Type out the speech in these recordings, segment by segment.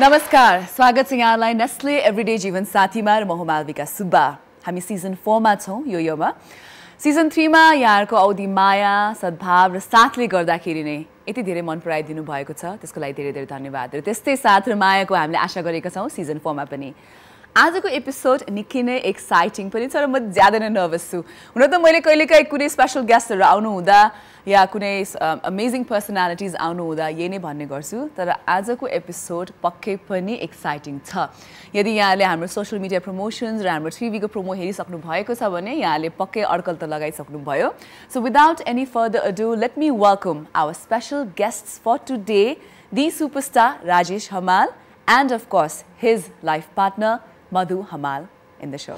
नमस्कार, स्वागत छ यहाँलाई नेस्ले एभ्रीडे जीवन साथीमा र म हुँ मालविका सुब्बा। हामी सिजन 4 मा छौं योमा। सिजन 3 मा यहाँहरुको औधी माया, सद्भाव र साथले गर्दाखेरि नै यति धेरै मन पराइदिनु भएको छ। त्यसको लागि धेरै धेरै धन्यवाद। र त्यस्तै साथ र मायाको हामीले आशा गरेका छौं सिजन 4 मा पनि। आजको एपिसोड निकै नै एक्साइटिङ पनि छ र म ज्यादा नै नर्भस छु। हुन त मैले कहिलेकाहीँ कुनै स्पेशल गेस्टहरु आउनु हुँदा या कुनै अमेजिङ पर्सनालिटिज आउनु हुँदा यही नै भन्ने गर्छु, तर आजको एपिसोड पक्कै पनि एक्साइटिङ छ। यदि यहाँले हाम्रो सोशल मिडिया प्रमोशन्स र हाम्रो 3V को प्रोमो हेरिसक्नु भएको छ भने यहाँले पक्कै अड्कल त लगाइसक्नु भयो। So without any further ado, let me welcome our special guests for today, the superstar Rajesh Hamal and of course his life partner Madhu Hamal in the show.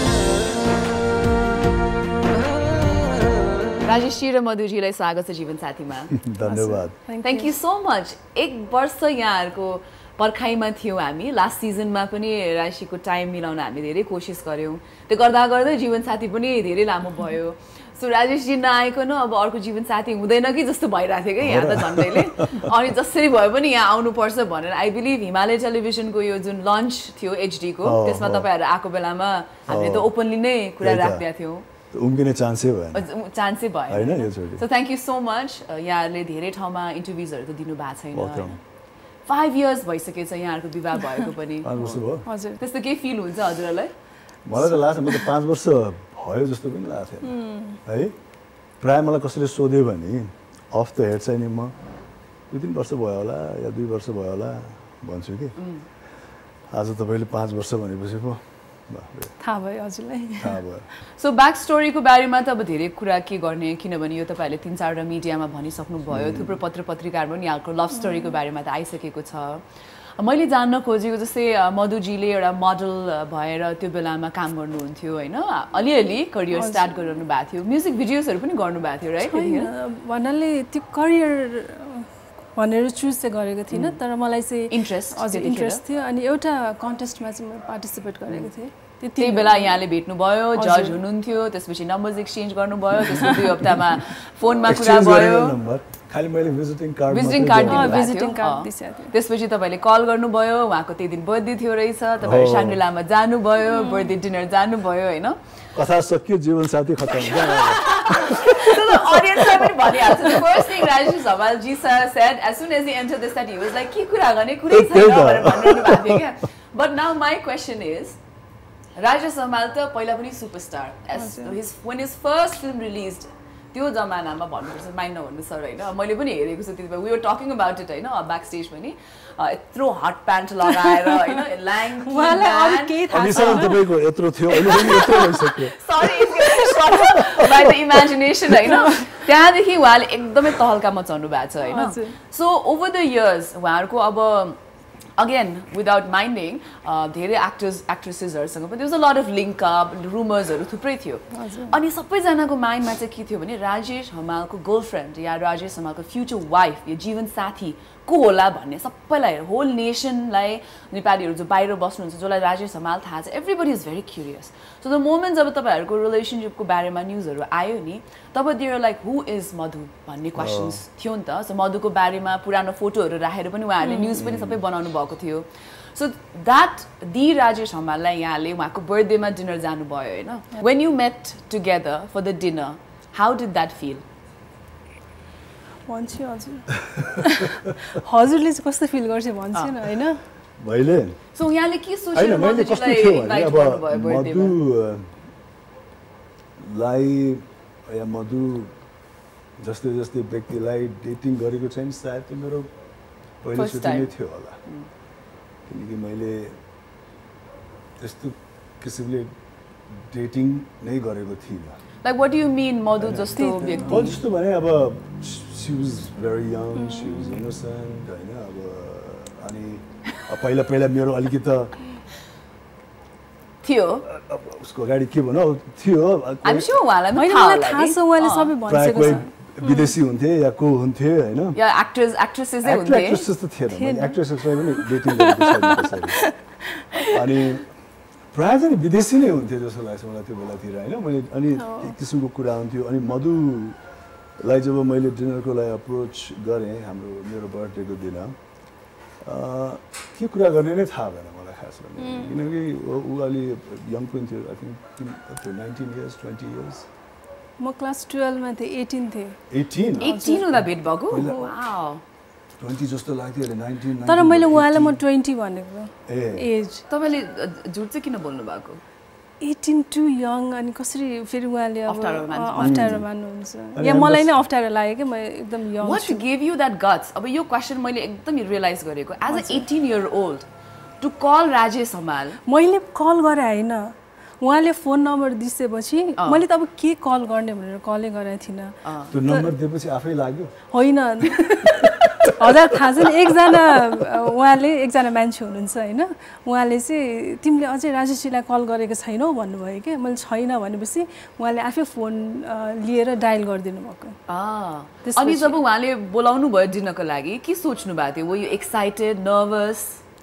Rajesh ji र मधु जीलाई स्वागत छ जीवन साथीमा। धन्यवाद। Thank you so much. एक वर्ष यहाँहरुको पर्खाइमा थियौं हामी। लास्ट सिजनमा पनि राशीको टाइम मिलाउन हामी धेरै कोसिस गर्यौं। त्यो गर्दा गर्दै जीवन साथी पनि धेरै लामो भयो। सो राजेश जी नआइकन अब अर्को जीवन साथी हुँदैन कि जस्तो भइराथ्यो के यहाँ त झन्डैले। अनि जसरी भए पनि यहाँ आउनु पर्छ भनेर आई बिलिभ हिमालय टेलिभिजनको यो जुन लन्च थियो एचडी को, त्यसमा तपाईहरु आएको बेलामा हामीले त ओपनली नै कुरा राख्दै थियौं। उम्किने चान्सै भएन। चान्सै भएन हैन यो चोटी। So thank you so much. यहाँहरुले धेरै ठाउँमा इन्टरभ्युजहरु त दिनु भएको छैन। 5 इयर्स भइसकेछ यहाँहरुको विवाह भएको पनि। 5 वर्ष भयो। हजुर, त्यस्तो के फिल हुन्छ हजुरहरुलाई? मलाई त लाग्छ म त 5 वर्ष भयो जस्तो पनि लाग्थ्यो है। प्राय मलाई कसैले सोध्यो भने अफ द हेड चाहिँ नि म 2-3 वर्ष भयो होला या 2 वर्ष भयो होला भन्छु कि। आज तपाईले 5 वर्ष भनेपछि पो थाहा भयो हजुरलाई। थाहा भयो। सो ब्याक स्टोरीको बारेमा त अब धेरै कुरा के गर्ने, किनभने यो तपाईहरुले 3-4 मिडियामा भनिसक्नु भयो। थुप्रो पत्र-पत्रिकाहरुमा पनि यहाँको लभ स्टोरीको बारेमा त आइसकेको छ। मैले जान्न खोजेको जस्तै मधुजीले एउटा मोडल भएर त्यो बेलामा काम गर्नुहुन्थ्यो हैन, अलिअलि करियर स्टार्ट गरिरहनु भएको थियो। म्युजिक भिडियोजहरु पनि गर्नु भएको थियो राइट? भन्नाले त्यो करियर भनेर चुज चाहिँ गरेको थिइनँ, तर मलाई चाहिँ इन्ट्रेस्ट थियो। अनि एउटा कन्टेस्टमा चाहिँ म पार्टिसिपेट गरेको थिएँ। त्यति बेला यहाँले भेट्नुभयो, जज हुनुहुन्थ्यो, त्यसपछि नम्बर्स एक्सचेन्ज गर्नुभयो, त्यसपछि 2 हप्तामा फोनमा कुरा भयो। खाली मैले भिजिटिङ कार्ड दिएको। त्यसपछि तपाईले कल गर्नुभयो, उहाँको त्यही दिन बर्थडे थियो रहेछ, तपाईहरु शाङ्ग्रिलामा जानुभयो, बर्थडे डिनर जानुभयो हैन? कथा सकियो, जीवन साथी खतम। So the audience have been body. So the first thing Rajesh Hamal ji sir said as soon as he entered the set, he was like, "Ki kura गर्ने कुरै छैन" भनेर भन्नु भएको थियो क्या। But now my question is, Rajesh Hamal त पहिला पनि superstar. When his first film released, त्यो जमानामा भन्नुपर्छ, माइन्ड नभन्नु सर हैन, मैले पनि हेरेको छु त्यतिबेला। We were talking about it हैन, ब्याक स्टेज पनि। यत्रो हट प्यान्ट लगाएर हैन, ल्याङ उहाँलाई अरु केही थाहा छैन। अनि तपाईको यत्रो थियो, अहिले पनि यत्रो भइसक्यो। Sorry, it's short by the imagination हैन। त्यहाँदेखि उहाँले एकदमै तहल्का मचाउनु भएको छ हैन। So over the years उहाँहरुको अब again without minding धेरै actresses but there was a lot of link up rumors थुप्रै थियो। अनि सबैजनाको माइन्डमा चाहिँ के थियो भने राजेश हमालको गर्लफ्रेन्ड या राजेश हमालको फ्युचर वाइफ या जीवन साथी को होला भन्ने सबैलाई, होल नेसनलाई, नेपालीहरु जो बाहिर बस्नुहुन्छ जसलाई राजेश हमाल थाहा छ, everybody is very curious. So the moment जब तपाईहरुको रिलेसनशिपको बारेमा न्यूजहरु आयो नि, तब they are like who is Madhu भन्ने क्वेशन्स थियो नि त। सो मधुको बारेमा पुरानो फोटोहरु राखेर पनि उहाँहरुले न्यूज पनि सबै बनाउनु भएको थियो। सो दैट दी राजेश हमाललाई यहाँले उहाँको बर्थडेमा डिनर जानु भयो हैन? When you met together for the dinner, how did that feel? भन्छु हजुर। हजुरले चाहिँ कस्तो फिल गर्छ भन्छु न हैन? मैले सो यहाँले के सोचेर मधुजीलाई इन्भाइट गर्नुभयो बर्थडेमा? मधुलाई या मधु जस्तै जस्तै व्यक्तिलाई डेटिङ गरेको छैन सायद त्यो मेरो पहिलोचोटि नै थियो होला। किनकि मैले त्यस्तो किसिमले डेटिङ नै गरेको थिइनँ। Like what do you mean मधु जस्तो व्यक्ति? जस्तो भने अब she was very young, she was innocent हैन? अब अनि पहिला मेरो अलिकति थियो उसको गाडी के भनौ थियो। I'm sure उहाँलाई मलाई थाहा छ, उहाँले सबै भनिसकेको छ। विदेशी हुन्थे या को हुन्थे हैन? या एक्ट्रेसेस हुन्थे। एक्ट्रेसेस त थिएन, एक्ट्रेसेसलाई पनि डेटिङ गरेको छैन। अनि प्राय चाहिँ विदेशी नै हुन्थ्यो जस्तो लाग्छ मलाई त्यो बेलातिर हैन? मैले अनि एक किसिमको कुरा हुन्थ्यो। अनि मधुलाई जब मैले डिनरको लागि अप्रोच गरेँ हाम्रो मेरो बर्थडेको दिन, के कुरा गर्ने नै थाहा भएन मलाई खास भने किनकि ऊ अलि यङ पनि थियो आई थिङ्क 19 years 20 years म क्लास 12 मा थिएँ 18 थिएँ 18 हुँदा भेट भएको वाउ 20 जस्तो लाग्थ्यो अहिले 19 तर मैले उहाँलाई म 20 भनेको एज तपाईले झुट चाहिँ किन बोल्नु भएको 18 टु यङ अनि कसरी फेरि उहाँले अब अप्ठ्यारो मान्नुहुन्छ या मलाई नै अप्ठ्यारो लाग्यो कि म एकदम young what give you that guts अब यो क्वेशन मैले एकदम रियलाइज गरेको as a 18 year old to call Rajesh Hamal मैले कल गरे हैन उहाँले फोन नम्बर दिएपछि मैले त अब के कल गर्ने भनेर कलै गरेको थिइनँ त्यो नम्बर दिएपछि आफै लाग्यो होइन हजुर थाहा छैन एकजना उहाँले एकजना मान्छे हुनुहुन्छ होइन उहाँले चाहिँ तिमीले अझै राजेशजीलाई कल गरेको छैनौ भन्नुभयो कि मैले छैन भनेपछि उहाँले आफै फोन लिएर डायल गरिदिनु भएको अनि जब उहाँले बोलाउनु भयो डिनरको लागि के सोच्नु भएको थियो वर यु एक्साइटेड नर्भस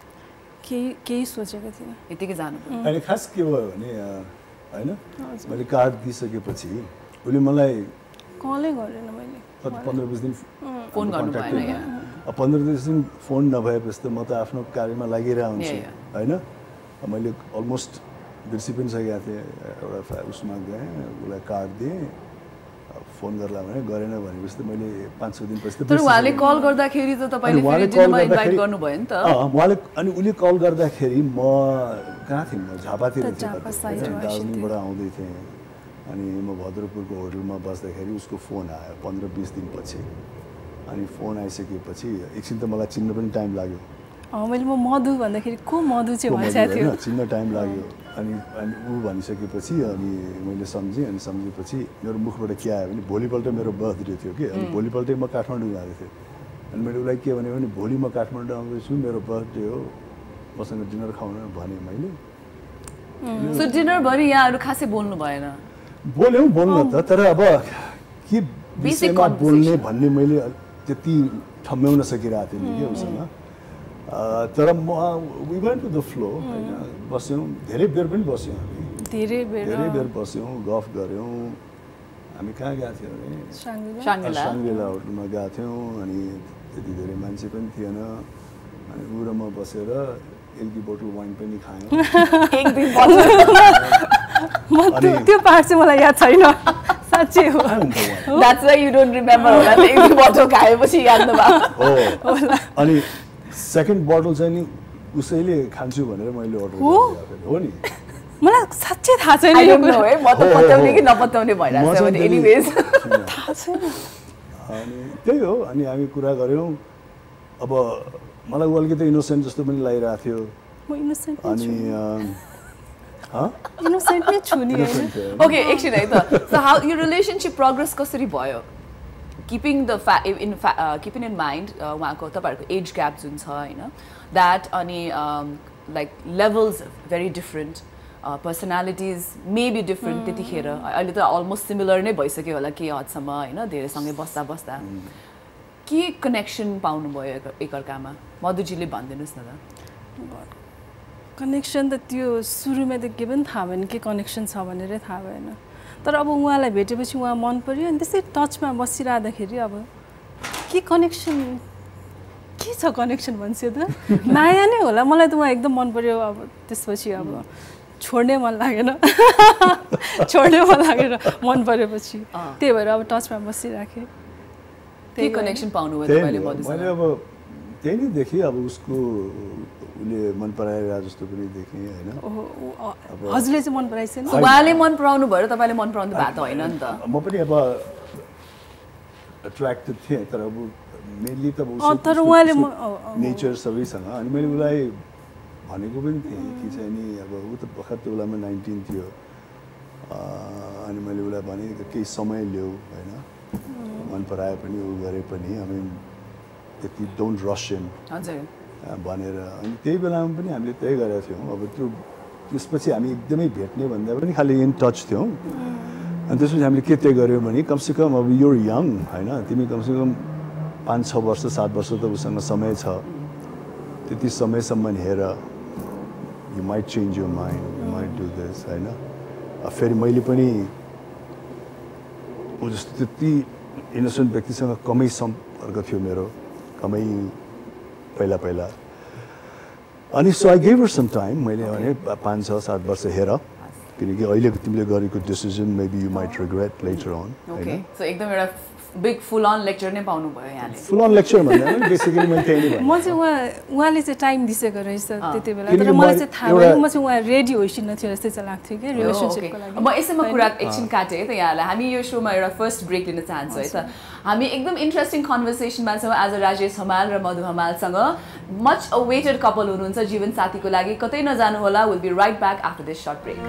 केही सोचेको थिइनँ यतिकै जानु अनि खास के भयो भने हैन मैले कार्ड दिइसकेपछि उले मलाई कलै गरेन मैले 15-20 दिन फोन गर्नु भएन 15-20 दिन फोन नभएपछि त म त आफ्नो कार्यमा लागिरहेको हुन्छु हैन मैले अलमोस्ट बिर्सि पनि सकेको थिएँ एउटा उसमा गएँ उसलाई कार्ड दिएँ फोन गर्ला भने गरेन भनेपछि त मैले 5-6 दिनपछि त तर उहाँले कल गर्दाखेरि त तपाईले फेरि डिनरमा इन्भाइट गर्नु भयो नि त उहाँले अनि उले कल गर्दाखेरि म कहाँ थिएँ म झापातिर थिएँ दार्जिलिङबाट आउँदै थिएँ अनि म भद्रपुरको होटलमा बस्दाखेरि उसको फोन आयो 15-20 दिनपछि अनि फोन आइसकेपछि एकछिन त मलाई चिन्न पनि टाइम लाग्यो मैले म मधु भन्दाखेरि को मधु चाहिँ भइसक्यो थियो चिन्न टाइम लाग्यो अनि ऊ भनिसकेपछि अनि मैले सम्झेँ अनि सम्झेपछि मेरो मुखबाट के आयो भने भोलिपल्ट मेरो बर्थडे थियो कि अनि भोलिपल्टै म काठमाडौँ गएको थिएँ अनि मैले उसलाई के भने भोलि म काठमाडौँ आउँदैछु मेरो बर्थडे हो मसँग डिनर खाउन भने मैले सो डिनरभरि यहाँहरू खासै बोल्नु भएन बोल्यौँ बोल्न त तर अब के विषयमा बोल्ने भन्ने मैले त्यति ठम्ब्याउन सकिरहेको थिएँ कि उसँग तर म we went to the flow हैन बस्यौँ धेरै बेर पनि बस्यौँ हामी धेरै बेर बस्यौँ गफ गऱ्यौँ हामी कहाँ गएको थियौँ भने साङ्ग्रिला होटलमा गएको थियौँ अनि त्यति धेरै मान्छे पनि थिएन अनि ऊ र म बसेर एक दुई बोतल वाइन पनि खायौँ त्यो पार्ट चाहिँ मलाई याद छैन साँच्चै हो that's why you don't remember होला एक दुई बोतल खाएपछि याद नभएको होला अनि सेकेन्ड बोतल चाहिँ नि उसैले खान्छु भनेर मैले अर्डर गरेको हो नि मलाई साँच्चै थाहा छैन आई डोन्ट नो है म त पत्याउने कि नपत्याउने भइरहेछ भने एनीवेज थाहा छैन अनि त्यही हो अनि हामी कुरा गऱ्यौँ अब मलाई अलिकति इनोसेन्ट जस्तो पनि लागिरहेको थियो म इनोसेन्ट अनि इनोसेन्ट नै छु नि ओके एकछिन है त सो हाउ यो रिलेसनशिप प्रोग्रेस कसरी भयो keeping in mind उहाँको तपाईहरुको एज ग्याप जुन छ हैन दैट अनि like levels very different personalities may be different त्यतिखेर अहिले त अलमोस्ट सिमिलर नै भइसक्यो होला के हदसम्म हैन धेरै सँगै बस्दा के कनेक्सन पाउनु भयो एकअर्कामा मधुजीले भनिदिनुस् न त कनेक्सन त त्यो सुरुमा त के पनि थाहा भएन के कनेक्सन छ भनेरै थाहा भएन तर अब उहाँलाई भेटेपछि उहाँ मन पर्यो अनि त्यसै टचमा बसिरहँदाखेरि अब के कनेक्सन के छ कनेक्सन भन्छ त माया नै होला मलाई त उहाँ एकदम मन पर्यो अब त्यसपछि अब छोड्नै मन लागेन छोड्नै मन लागेर मन परेपछि त्यही भएर अब टचमा बसिराखेँ के कनेक्सन पाउनु भयो तपाईले मधुसँग मैले अब त्यही नै देखेँ अब उसको उले मन पराएर जस्तो पनि देखेँ हैन हजुरले चाहिँ मन पराइसेन उहाँले मन पराउनु भयो तपाईले मन पराउनु भएको त हैन नि त म पनि अब अट्र्याक्टेड थिएँ तर अब मेनली त तर उहाँले नेचर सबैसँग अनि मैले उसलाई भनेको पनि थिएँ कि चाहिँ नि अब ऊ त बखत त्यो बेलामा 19 थियो अनि मैले उसलाई भने केही समय ल्याऊ हैन मन पराए पनि ऊ गरे पनि हामी त्यति डोन्ट रस इन हजुर भनेर अनि त्यही बेलामा पनि हामीले त्यही गरेका थियौँ अब त्यो त्यसपछि हामी एकदमै भेट्ने भन्दा पनि खालि इन टच थियौँ अनि त्यसपछि हामीले के त्यही गऱ्यौँ भने कमसेकम अब युर यङ हैन तिमी कमसेकम 5-6 वर्ष 7 वर्ष त उसँग समय छ त्यति समयसम्म हेर you might change your mind you might do this हैन फेरि मैले पनि ऊ जस्तो त्यति इनोसेन्ट व्यक्तिसँग कमै सम्पर्क थियो मेरो कमै पहिला अनि so I gave her some time मैले भने 5-6-7 वर्ष हेर किनकि अहिले तिमीले गरेको decision maybe you might regret later on okay so एकदम एउटा बिग फुल अन लेक्चर नै पाउनु भयो यहाँले फुल अन लेक्चर भन्दैन बेसिकली मैले त्यही नै म चाहिँ उहाँले चाहिँ टाइम दिसेको रहेछ त्यति बेला तर मलाई चाहिँ थाहा भएन म चाहिँ उहाँ रेडी होइसिन थियो जस्तै चाहिँ लाग्थ्यो कि रिलेसनसिपको लागि म यसैमा कुरा एकछिन काटेँ है त यहाँलाई हामी यो सोमा एउटा फर्स्ट ब्रेक लिन चाहन्छौँ है त हामी एकदम इन्ट्रेस्टिङ कन्भर्सेसनमा छौँ आज राजेश हमाल र मधु हमालसँग मच अवेटेड कपल हुनुहुन्छ जीवन साथीको लागि कतै नजानु होला will be right back after this short break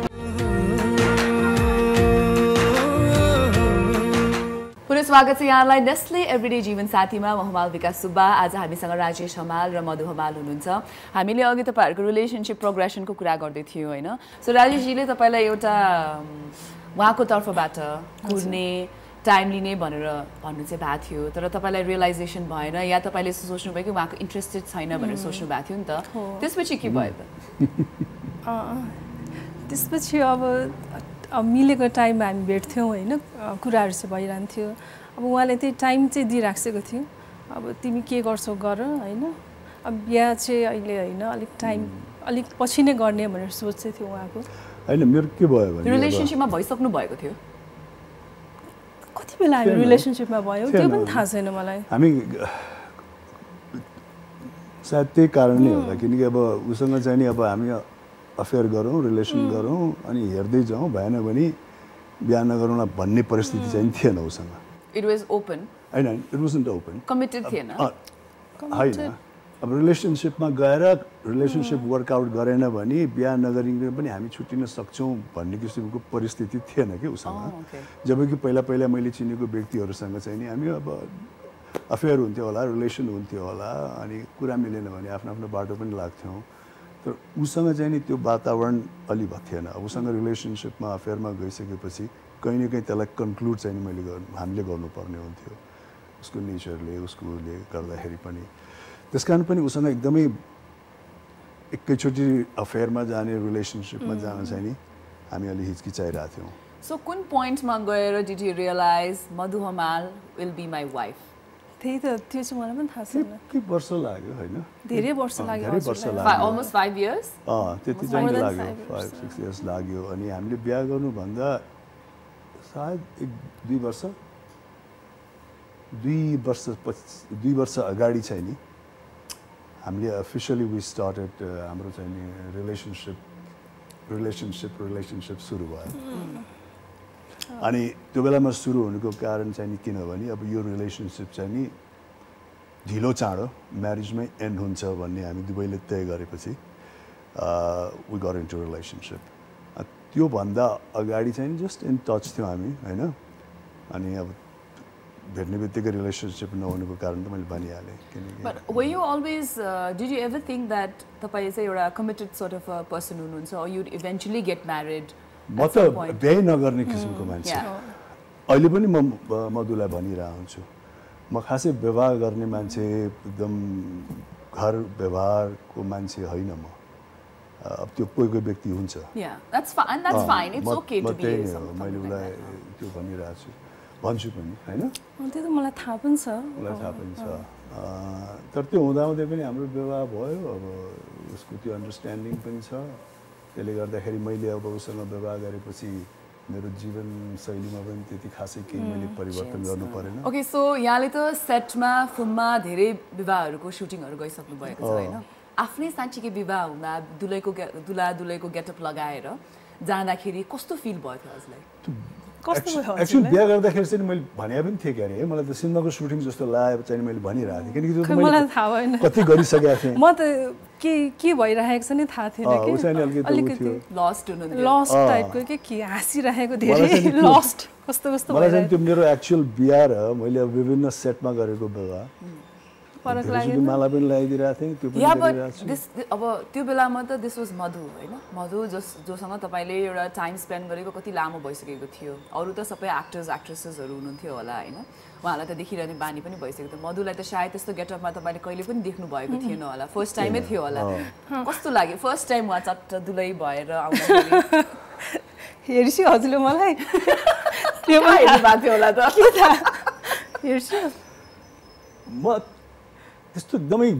पुनः स्वागत छ यहाँलाई नेस्ले एभ्रिडे जीवन साथीमा म मालविका सुब्बा आज हामीसँग राजेश हमाल र मधु हमाल हुनुहुन्छ हामीले अघि तपाईँहरूको रिलेसनसिप प्रोग्रेसनको कुरा गर्दै थियौँ होइन सो राजेशजीले तपाईँलाई एउटा उहाँको तर्फबाट कुर्ने टाइम लिने भनेर भन्नु चाहिँ भएको थियो तर तपाईँलाई रियलाइजेसन भएन या तपाईँले सोच्नुभयो कि उहाँको इन्ट्रेस्टेड छैन भनेर सोच्नु भएको थियो नि त त्यसपछि के भयो त त्यसपछि अब मिलेको टाइममा हामी भेट्थ्यौँ होइन कुराहरू चाहिँ भइरहन्थ्यो अब उहाँले त्यही टाइम चाहिँ दिइराखेको थियो अब तिमी के गर्छौ गर होइन अब बिहा चाहिँ अहिले होइन अलिक टाइम अलिक पछि नै गर्ने भनेर सोच चाहिँ थियो उहाँको होइन मेरो के भयो भने रिलेसनसिपमा भइसक्नु भएको थियो कति बेला हामी रिलेसनसिपमा भयो त्यो पनि थाहा छैन मलाई हामी सायद त्यही कारणले होला किनकि अब उसँग चाहिँ नि अब हामी अफेयर गरौँ रिलेसन गरौँ अनि हेर्दै जाउँ भएन भने बिहा नगरौँला भन्ने परिस्थिति चाहिँ थिएन उसँग इट वाज ओपन होइन इट वाजन्ट ओपन कमिटेड थिएन होइन अब रिलेसनसिपमा गएर रिलेसनसिप वर्कआउट गरेन भने बिहा नगरिकन पनि हामी छुट्टिन सक्छौँ भन्ने किसिमको परिस्थिति थिएन कि उसँग जबकि पहिला पहिला मैले चिनेको व्यक्तिहरूसँग चाहिँ नि हामी अब अफेयर हुन्थ्यो होला रिलेसन हुन्थ्यो होला अनि कुरा मिलेन भने आफ्नो आफ्नो बाटो पनि लाग्थ्यौँ तर उसँग चाहिँ नि त्यो वातावरण अलि थिएन अब उसँग रिलेसनसिपमा अफेयरमा गइसकेपछि कहीँ न कहीँ त्यसलाई कन्क्लुड चाहिँ मैले हामीले गर्नुपर्ने हुन्थ्यो उसको नेचरले उसकोले गर्दाखेरि पनि त्यस कारण पनि उसँग एकदमै एकैचोटि अफेयरमा जाने रिलेसनसिपमा जान चाहिँ नि हामी अलि हिचकिचाइरहेको थियौँ सो कुन पोइन्टमा गएर did you realise Madhu Hamal will be my wife त्यही त त्यो चाहिँ मलाई पनि थाहा छैन के वर्ष लाग्यो होइन धेरै वर्ष लाग्यो धेरै वर्ष लाग्यो almost 5 years त्यति चाहिँ लाग्यो 5-6 years लाग्यो अनि हामीले बिहा गर्नुभन्दा सायद 1-2 वर्ष 2 वर्ष अगाडि चाहिँ नि हामीले अफिसियली वी स्टार्टेड हाम्रो चाहिँ नि रिलेसनसिप सुरु भयो अनि त्यो बेलामा सुरु हुनुको कारण चाहिँ नि किनभने अब यो रिलेसनसिप चाहिँ नि ढिलो चाँडो म्यारिजमै एन्ड हुन्छ भन्ने हामी दुवैले तय गरेपछि वी गट इन्टु रिलेसनसिप त्योभन्दा अगाडि चाहिँ नि जस्ट इन टच थियौँ हामी होइन अनि अब भेट्ने बित्तिकै रिलेसनसिप नहुनुको कारण त मैले भनिहालेँ किनकि but were you always did you ever think that तपाईँ चाहिँ एउटा कमिटेड सोर्ट अफ पर्सन हुनुहुन्छ और यु इभेन्चुली गेट म्यारिड म त बिहे नगर्ने किसिमको मान्छे अहिले पनि म मधुलाई भनिरहेको हुन्छु म खासै व्यवहार गर्ने मान्छे एकदम घर व्यवहारको मान्छे होइन म अब त्यो कोही कोही व्यक्ति हुन्छ मैले मैले उसलाई त्यो भनिरहेको छु भन्छु पनि होइन त्यो त मलाई थाहा पनि छ मलाई थाहा पनि छ तर त्यो हुँदाहुँदै पनि हाम्रो व्यवहार भयो अब उसको त्यो अन्डरस्ट्यान्डिङ पनि छ त्यसले गर्दाखेरि मैले अब उसँग व्यवहार गरेपछि मेरो जीवनशैलीमा पनि त्यति खासै केही मैले परिवर्तन गर्नु परेन ओके सो यहाँले त सेटमा फिल्ममा धेरै विवाहहरूको सुटिङहरू गइसक्नु भएको छ होइन आफ्नै साँच्चीकै विवाह हुँदा दुलैको गेटअप लगाएर जाँदाखेरि कस्तो फिल भयो थियो हजुरलाई एक्चुअली बिहा गर्दाखेरि चाहिँ मैले भने पनि थिएँ क्या अरे मलाई त सिनेमाको सुटिङ जस्तो लाग्यो चाहिँ मैले भनिरहेको थिएँ किनकि त्यो त मलाई थाहा भएन कति गरिसकेको थिएँ म त के भइरहेको छ नि थाहा थिएन अलिकति लस्ट टाइपको के हाँसिरहेको धेरै लस्ट कस्तो कस्तो मलाई चाहिँ त्यो मेरो एक्चुअल बिहा र मैले विभिन्न सेटमा गरेको व्यवहार फरक लाग्यो मलाई पनि लगाइदिरहेको थिएँ त्यो पनि अब त्यो बेलामा त दिस वाज मधु होइन मधु जोसँग तपाईँले एउटा टाइम स्पेन्ड गरेको कति लामो भइसकेको थियो अरू त सबै एक्टर्स एक्ट्रेसेसहरू हुनुहुन्थ्यो होला होइन उहाँलाई त देखिरहने बानी पनि भइसकेको थियो मधुलाई त सायद त्यस्तो गेटअपमा तपाईँले कहिले पनि देख्नु भएको थिएन होला फर्स्ट टाइमै थियो होला कस्तो लाग्यो फर्स्ट टाइम उहाँ चट्ट दुलै भएर आउँदाखेरि हेर्छु हजुरले मलाई त्यो हेर्नु भएको थियो होला त हेर्छु म त्यस्तो एकदमै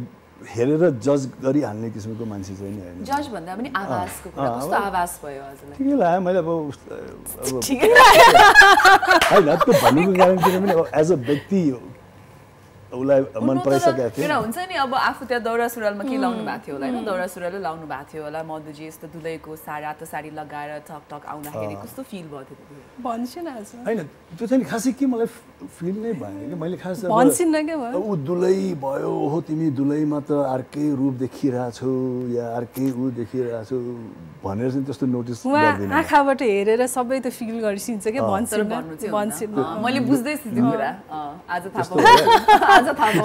हेरेर जज गरिहाल्ने किसिमको मान्छे चाहिँ नि होइन जज भन्दा पनि आवाजको कुरा कस्तो आवाज भयो हजुरलाई ठिकै लाग्यो मैले अब ठिकै होइन त्यो भन्नुको कारण किन पनि एज अ व्यक्ति उसलाई मन पराइसकेको थियो एउटा हुन्छ नि अब आफू त्यहाँ दौरा सुरुवालमा के लाउनु भएको थियो होला होइन दौरा सुरुवालै लाउनु भएको थियो होला मधुजी यस्तो दुलैको रातो साडी लगाएर ठक ठक आउँदाखेरि कस्तो फिल भयो थियो भन्छन् आज होइन त्यो चाहिँ खासै के मलाई फिल नै भएन कि मैले खास भन्छन् के भयो ऊ दुलै भयो हो तिमी दुलैमा त अर्कै रूप देखिरहेछौ या अर्कै ऊ देखिरहेछौ भनेर चाहिँ त्यस्तो नोटिस गर्दिनँ आँखाबाट हेरेर सबै त फिल गरिसिन्छ के भन्छन् मैले बुझ्दैछु त्यो कुरा आज थाहा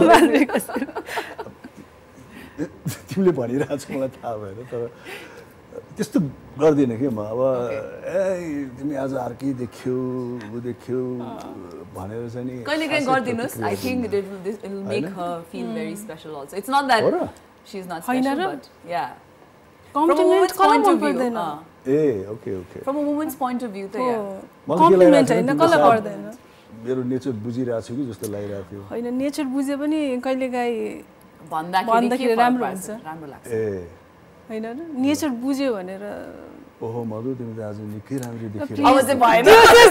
तिमीले भनिरहेको मलाई थाहा भएन तर त्यस्तो गर्दिनँ कि म अब ए तिमी आज अर्कै देख्यौ ऊ देख्यौ भनेर चाहिँ नि कहिलेकाहीँ गरिदिनुहोस् I think it will make her feel very special also it's not that she is not special but yeah compliment कसलाई मन पर्दैन ए okay okay from a woman's point of view त या कम्प्लिमेन्ट हैन कसलाई पर्दैन मेरो नेचर बुझिरहेको छु कि जस्तो लागिरहेको थियो होइन नेचर बुझे पनि कहिलेकाहीँ भन्दाखेरि राम्रो हुन्छ राम्रो लाग्छ ए होइन नेचर बुझ्यो भनेर ओहो मधु तिमी त आज निकै राम्रो देखिरहेको अब चाहिँ भएन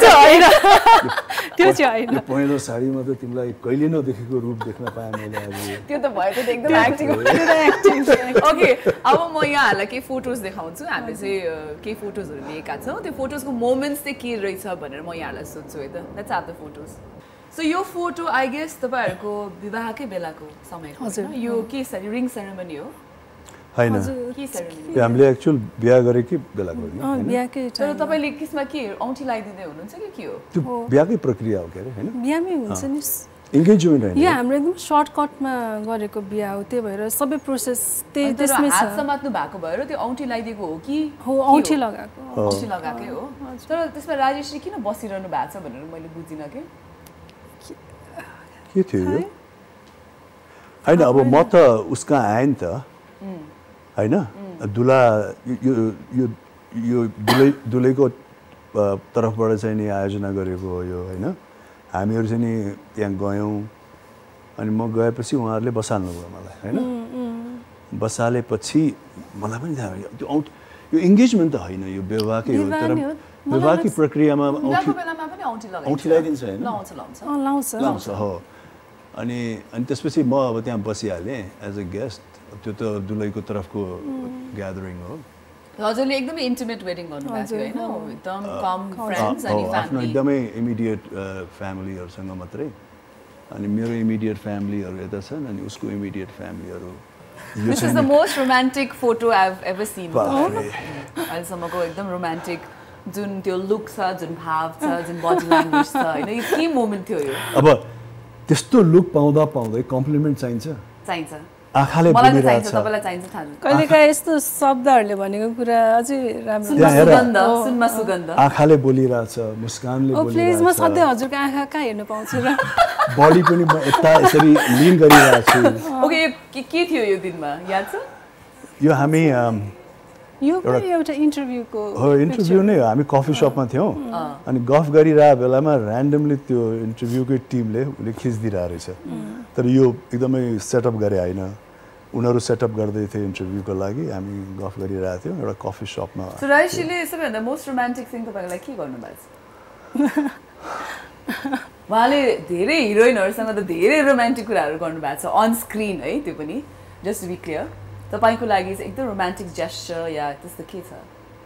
त्यो चाहिँ होइन पहेँलो साडीमा त तिमीलाई कहिले नदेखेको रूप देख्न पाएँ मैले आज त्यो त भएको त एकदम एक्टिङ ओके अब म यहाँहरूलाई केही फोटोज देखाउँछु हामीले चाहिँ केही फोटोजहरू लिएका छौँ त्यो फोटोजको मोमेन्ट्स चाहिँ के रहेछ भनेर म यहाँहरूलाई सोध्छु है त let's have the photos so यो फोटो आई गेस तपाईँहरूको विवाहकै बेलाको समयको यो के रिङ सेरेमनी हो होइन हामीले एक्चुअल बिहा गरेकै बेलाको बिहाकै तर तपाईँले त्यसमा के औँठी लगाइदिँदै हुनुहुन्छ कि के हो त्यो बिहाकै प्रक्रिया हो के अरे होइन बिहामै हुन्छ नि इन्गेजमेन्ट होइन यो हाम्रो एकदम सर्टकटमा गरेको बिहा हो त्यही भएर सबै प्रोसेस त्यही त्यसमै छ हात समात्नु भएको भएर त्यो औँठी लगाइदिएको हो कि हो औँठी लगाएको औँठी लगाएकै हो तर त्यसमा राजेशजी किन बसिरहनु भएको छ भनेर मैले बुझिनँ के थियो यो होइन अब म त उसका आएँ नि त होइन दुला यो दुलैको तर्फबाट चाहिँ नि आयोजना गरेको हो यो होइन हामीहरू चाहिँ नि त्यहाँ गयौँ अनि म गएपछि उहाँहरूले बसाल्नुभयो मलाई होइन बसालेपछि मलाई पनि थाहा त्यो यो इङ्गेजमेन्ट त होइन यो विवाहकै हो तर विवाहकै प्रक्रियामा औँठी लगाइदिन्छ होइन लाउँछ हो अनि त्यसपछि म अब त्यहाँ बसिहालेँ एज अ गेस्ट त्यो त दुलैको तर्फको ग्यादरिङ हो हजुरले एकदमै इन्टिमेट वेडिङ गर्नुभएको थियो हैन एकदम कम फ्रेन्ड्स अनि फ्यामिली आफ्नो एकदमै इमिडिएट फ्यामिलीहरुसँग मात्रै अनि मेरो इमिडिएट फ्यामिलीहरु यता छन् अनि उसको इमिडिएट फ्यामिलीहरु This is the most romantic photo I've ever seen. अहिलेसम्मको एकदम रोमान्टिक जुन त्यो लुक छ जुन भाव छ जुन बडी ल्याङ्ग्वेज छ हैन यो के मोमेन्ट थियो यो अब त्यस्तो लुक पाउँदा पाउँदै कम्प्लिमेन्ट चाहिन्छ आँखाले बोलिरहेछ तपाईलाई चाहिन्छ थाहा कहिलेकाहीँ यस्तो शब्दहरुले भनेको कुरा अझै राम्रो सुनमा सुगन्ध आँखाले बोलिरहेछ मुस्कानले बोलिरहेछ प्लिज म सधैँ हजुरको आँखा कहाँ हेर्न पाउँछु र बडी पनि म यता यसरी लिन गरिरहेको छु ओके के थियो यो दिनमा याद छ यो हामी यो पनि एउटा इन्टरभ्यूको हो इन्टरभ्यू नै हो हामी कफी शपमा थियौं अनि गफ गरिरहेको बेलामा र्यान्डमली त्यो इन्टरभ्यूकै टिमले उले खिच्दिरहेको रहेछ तर यो एकदमै सेटअप गरे हैन उनीहरु सेटअप गर्दै थिए इन्टरभ्यूको लागि हामी गफ गरिरहेको थियौं एउटा कफी शपमा सो राजेशले सबैभन्दा मोस्ट रोमान्टिक थिङ तपाईको लागि के गर्नुभएको छ उहाँले धेरै हिरोइनहरुसँग त धेरै रोमान्टिक कुराहरु गर्नुभएको छ अन स्क्रिन है त्यो पनि जस्ट टु बी क्लियर तपाईको लागि चाहिँ एकदम रोमान्टिक जेस्चर या त्यस्तो के छ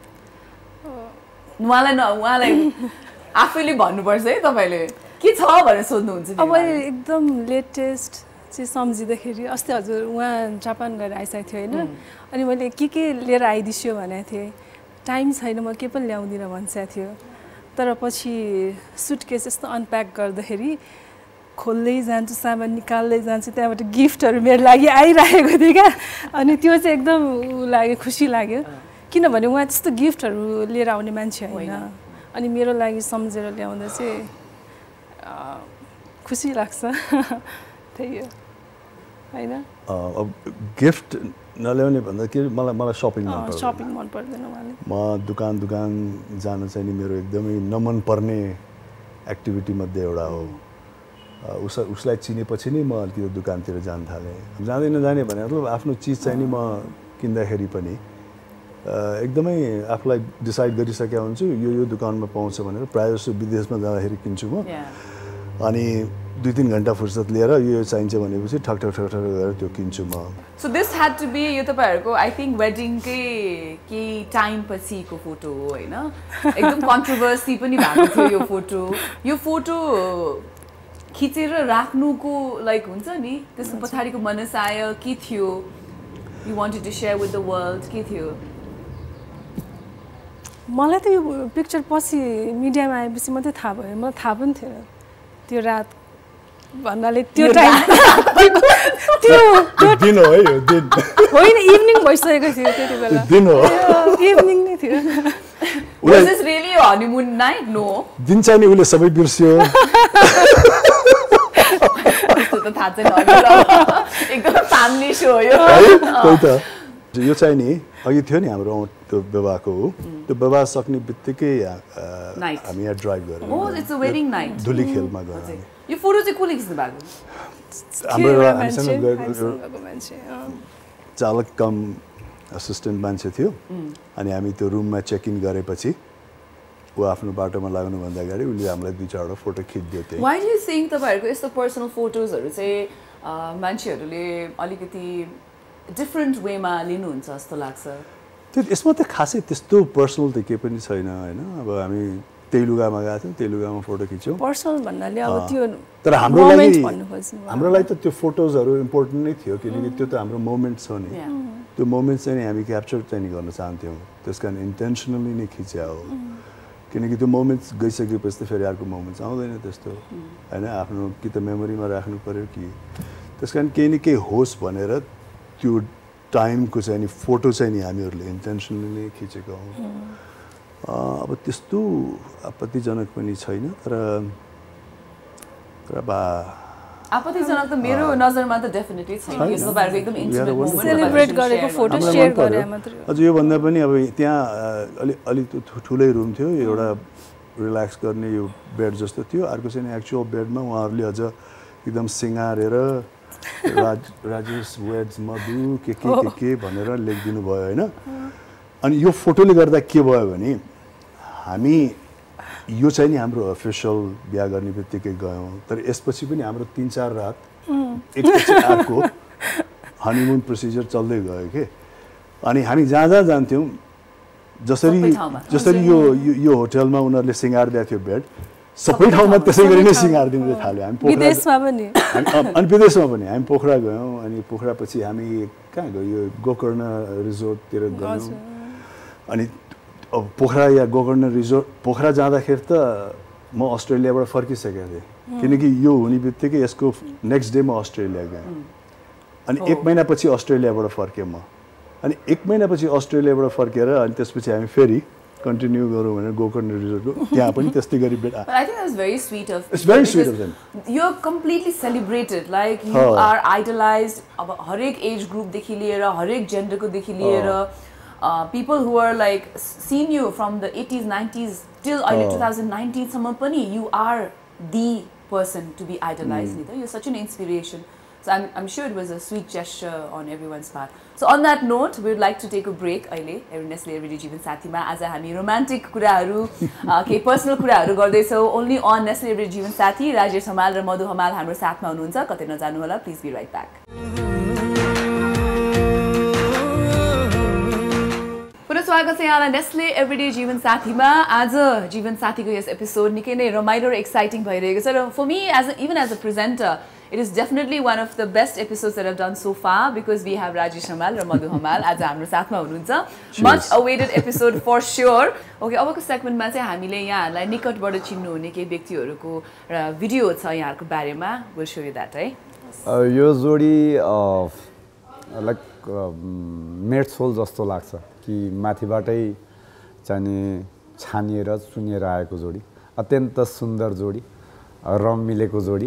उहाँलाई आफैले भन्नुपर्छ है तपाईले के छ भनेर सोध्नुहुन्छ अब एकदम लेटेस्ट चाहिँ सम्झिँदाखेरि अस्ति हजुर उहाँ जापान गएर आइसकेको थियो होइन अनि मैले के लिएर आइदिन्छु भनेको थिएँ टाइम छैन म के पनि ल्याउँदिनँ भनिसकेको थियो तर पछि सुटकेस यस्तो अनप्याक गर्दाखेरि खोल्दै जान्छु सामान निकाल्दै जान्छु त्यहाँबाट गिफ्टहरू मेरो लागि आइरहेको थियो क्या अनि त्यो चाहिँ एकदम लाग्यो खुसी लाग्यो किनभने उहाँ त्यस्तो गिफ्टहरू लिएर आउने मान्छे होइन अनि मेरो लागि सम्झेर ल्याउँदा चाहिँ खुसी लाग्छ त्यही हो होइन अब गिफ्ट नल्याउने भन्दा के मलाई सपिङ मन पर्दैन उहाँले म दुकान जान चाहिँ नि मेरो एकदमै नमन पर्ने एक्टिभिटी मध्ये एउटा हो उसलाई चिनेपछि नै म अलिकति दोकानतिर जान थालेँ जाँदै नजाने भने मतलब आफ्नो चिज चाहिँ नि म किन्दाखेरि पनि एकदमै आफूलाई डिसाइड गरिसकेका हुन्छु यो दोकानमा पाउँछ भनेर प्रायः जस्तो विदेशमा जाँदाखेरि किन्छु म अनि 2-3 घण्टा फुर्सद लिएर यो चाहिन्छ भनेपछि ठक ठक ठक ठक गरेर त्यो किन्छु म so this had to be यो तपाईहरुको आई थिंक वेडिङकै के टाइम पछिको फोटो हो हैन एकदम कन्ट्रोभर्सी पनि भएको थियो यो फोटो खिचेर राख्नुको लाइक हुन्छ नि त्यसको पछाडीको मनसाय के थियो you wanted to share with the world के थियो मलाई त यो पिक्चर पछि मिडियामा आएपछि मात्रै थाहा भयो मलाई थाहा पनि थिएन त्यो रात भन्नाले त्यो टाइम त्यो दिन हो यो दिन होइन इभिनिङ भइसकेको थियो त्यति बेला दिन हो इभिनिङ नै थियो Was this really a honeymoon night? No. दिन चाहिँ नि उले सबै बिर्स्यो त्यस्तो त थाहा छैन एकदम फ्यामिली शो यो त्यही त यो चाहिँ नि अघि थियो नि हाम्रो त्यो विवाहको हो त्यो विवाह सक्ने बित्तिकै हामी यहाँ ड्राइभ गऱ्यौँ Oh, it's a wedding night. धुली खेलमा गयौँ यो फोटो चाहिँ कसले खिच्नु भएको हाम्रो हामीसँग चालक कम असिस्टेन्ट मान्छे थियो अनि हामी त्यो रुममा चेक इन गरेपछि ऊ आफ्नो बाटोमा लाग्नुभन्दा अगाडि उसले हामीलाई 2-4वटा फोटो खिचिदियो त्यही Why do you think तपाईहरुको यस्तो पर्सनल फोटोजहरु चाहिँ मान्छेहरुले अलिकति डिफरेंट वेमा लिनुहुन्छ जस्तो लाग्छ त्यो यसमा त खासै त्यस्तो पर्सनल त केही पनि छैन हैन अब हामी त्यही लुगामा गएको थियौँ त्यही लुगामा फोटो खिच्यौँ पर्सनल भन्नाले अब त्यो तर हाम्रो लागि त त्यो फोटोजहरु इम्पोर्टेन्ट नै थियो किनकि त्यो त हाम्रो मोमेन्ट्स हो नि त्यो मोमेन्ट्स चाहिँ हामी क्याप्चर चाहिँ गर्न चाहन्थ्यौँ त्यसकारण इन्टेन्सनली नै खिच्या हो किनकि त्यो मोमेन्ट्स गइसकेपछि त फेरि अर्को मोमेन्ट्स आउँदैन त्यस्तो हैन आफ्नो कि त मेमोरीमा राख्नु पर्यो कि त्यसकारण केही न केही होस् भनेर त्यो टाइमको चाहिँ नि फोटो चाहिँ नि हामीहरूले इन्टेन्सनली नै खिचेको हौँ अब त्यस्तो आपत्तिजनक पनि छैन तर आपत्तिजनक त मेरो नजरमा त डेफिनेटली छैन यो तपाईहरुको एकदम इन्टिमेट मोमेन्ट सेलिब्रेट गरेको फोटो शेयर गरे मात्र अझ यो भन्दा पनि अब त्यहाँ अलि ठुलै रुम थियो एउटा रिल्याक्स गर्ने यो बेड जस्तो थियो अर्को चाहिँ एक्चुअल बेडमा उहाँहरूले अझ एकदम सिँगारेर राजेश वेड्स मधु के भनेर लेखिदिनु भयो हैन अनि यो फोटोले गर्दा के भयो भने हामी यो चाहिँ नि हाम्रो अफिसियल बिहा गर्ने बित्तिकै गयौँ तर यसपछि पनि हाम्रो 3-4 रात एकपछि अर्को हनीमुन प्रोसिजर चल्दै गयो के अनि हामी जहाँ जान्थ्यौँ जसरी यो होटलमा उनीहरूले सिँगार दिएको थियो बेड सबै ठाउँमा त्यसै गरी नै सिँगार दिनु थाल्यो हामी विदेशमा पनि अनि विदेशमा पनि हामी पोखरा गयौँ अनि पोखरापछि हामी कहाँ गयो गोकर्ण रिजोर्टतिर गयौँ अनि अब पोखरा या गोकर्ण रिजोर्ट पोखरा जाँदाखेरि त म अस्ट्रेलियाबाट फर्किसकेको थिएँ किनकि यो हुने बित्तिकै यसको नेक्स्ट डे म अस्ट्रेलिया गएँ अनि 1 महिनापछि अस्ट्रेलियाबाट फर्केँ म अनि 1 महिनापछि अस्ट्रेलियाबाट फर्केर अनि त्यसपछि हामी फेरि कन्टिन्यू गरौँ भनेर गोकर्ण रिजोर्टको त्यहाँ पनि त्यस्तै गरी बेट But I think that's very sweet of It's very sweet of them. You're completely celebrated like you are idolized अब हरेक एज ग्रुप देखि लिएर हरेक जेन्डरको देखि लिएर people who are like seen you from the 80s 90s till early 2019 सम्म पनि you are the person to be idolized you're such an inspiration so I'm sure it was a sweet gesture on everyone's part so on that note we would like to take a break अहिले Nestle Everyday जीवन साथीमा आज हामी romantic कुराहरू के personal कुराहरू गर्दै छौं only on Nestle Everyday जीवन साथी राजेश हमाल र मधु हमाल हाम्रो साथमा हुनुहुन्छ कतै नजानु होला प्लिज बी राइट ब्याक स्वागत छ यहाँलाई नेस्ले एभ्रीडे जीवन साथीमा आज जीवन साथीको यस एपिसोड निकै नै रमाइलो र एक्साइटिङ भइरहेको छ र for me even as a presenter it is definitely one of the best episodes that I've done so far because we have Rajesh Hamal र मधु हमाल आज हाम्रो साथमा हुनुहुन्छ much awaited episode for sure okay अबको सेगमेन्टमा चाहिँ हामीले यहाँहरुलाई निकटबाट चिन्नु हुने केही व्यक्तिहरुको भिडियो छ यहाँहरुको बारेमा we'll show you that है यो जोडी लाइक मेड सोल जस्तो लाग्छ कि माथिबाटै चाहिँ छानिएर चुनिएर आएको जोडी अत्यन्त सुन्दर जोडी रम मिलेको जोडी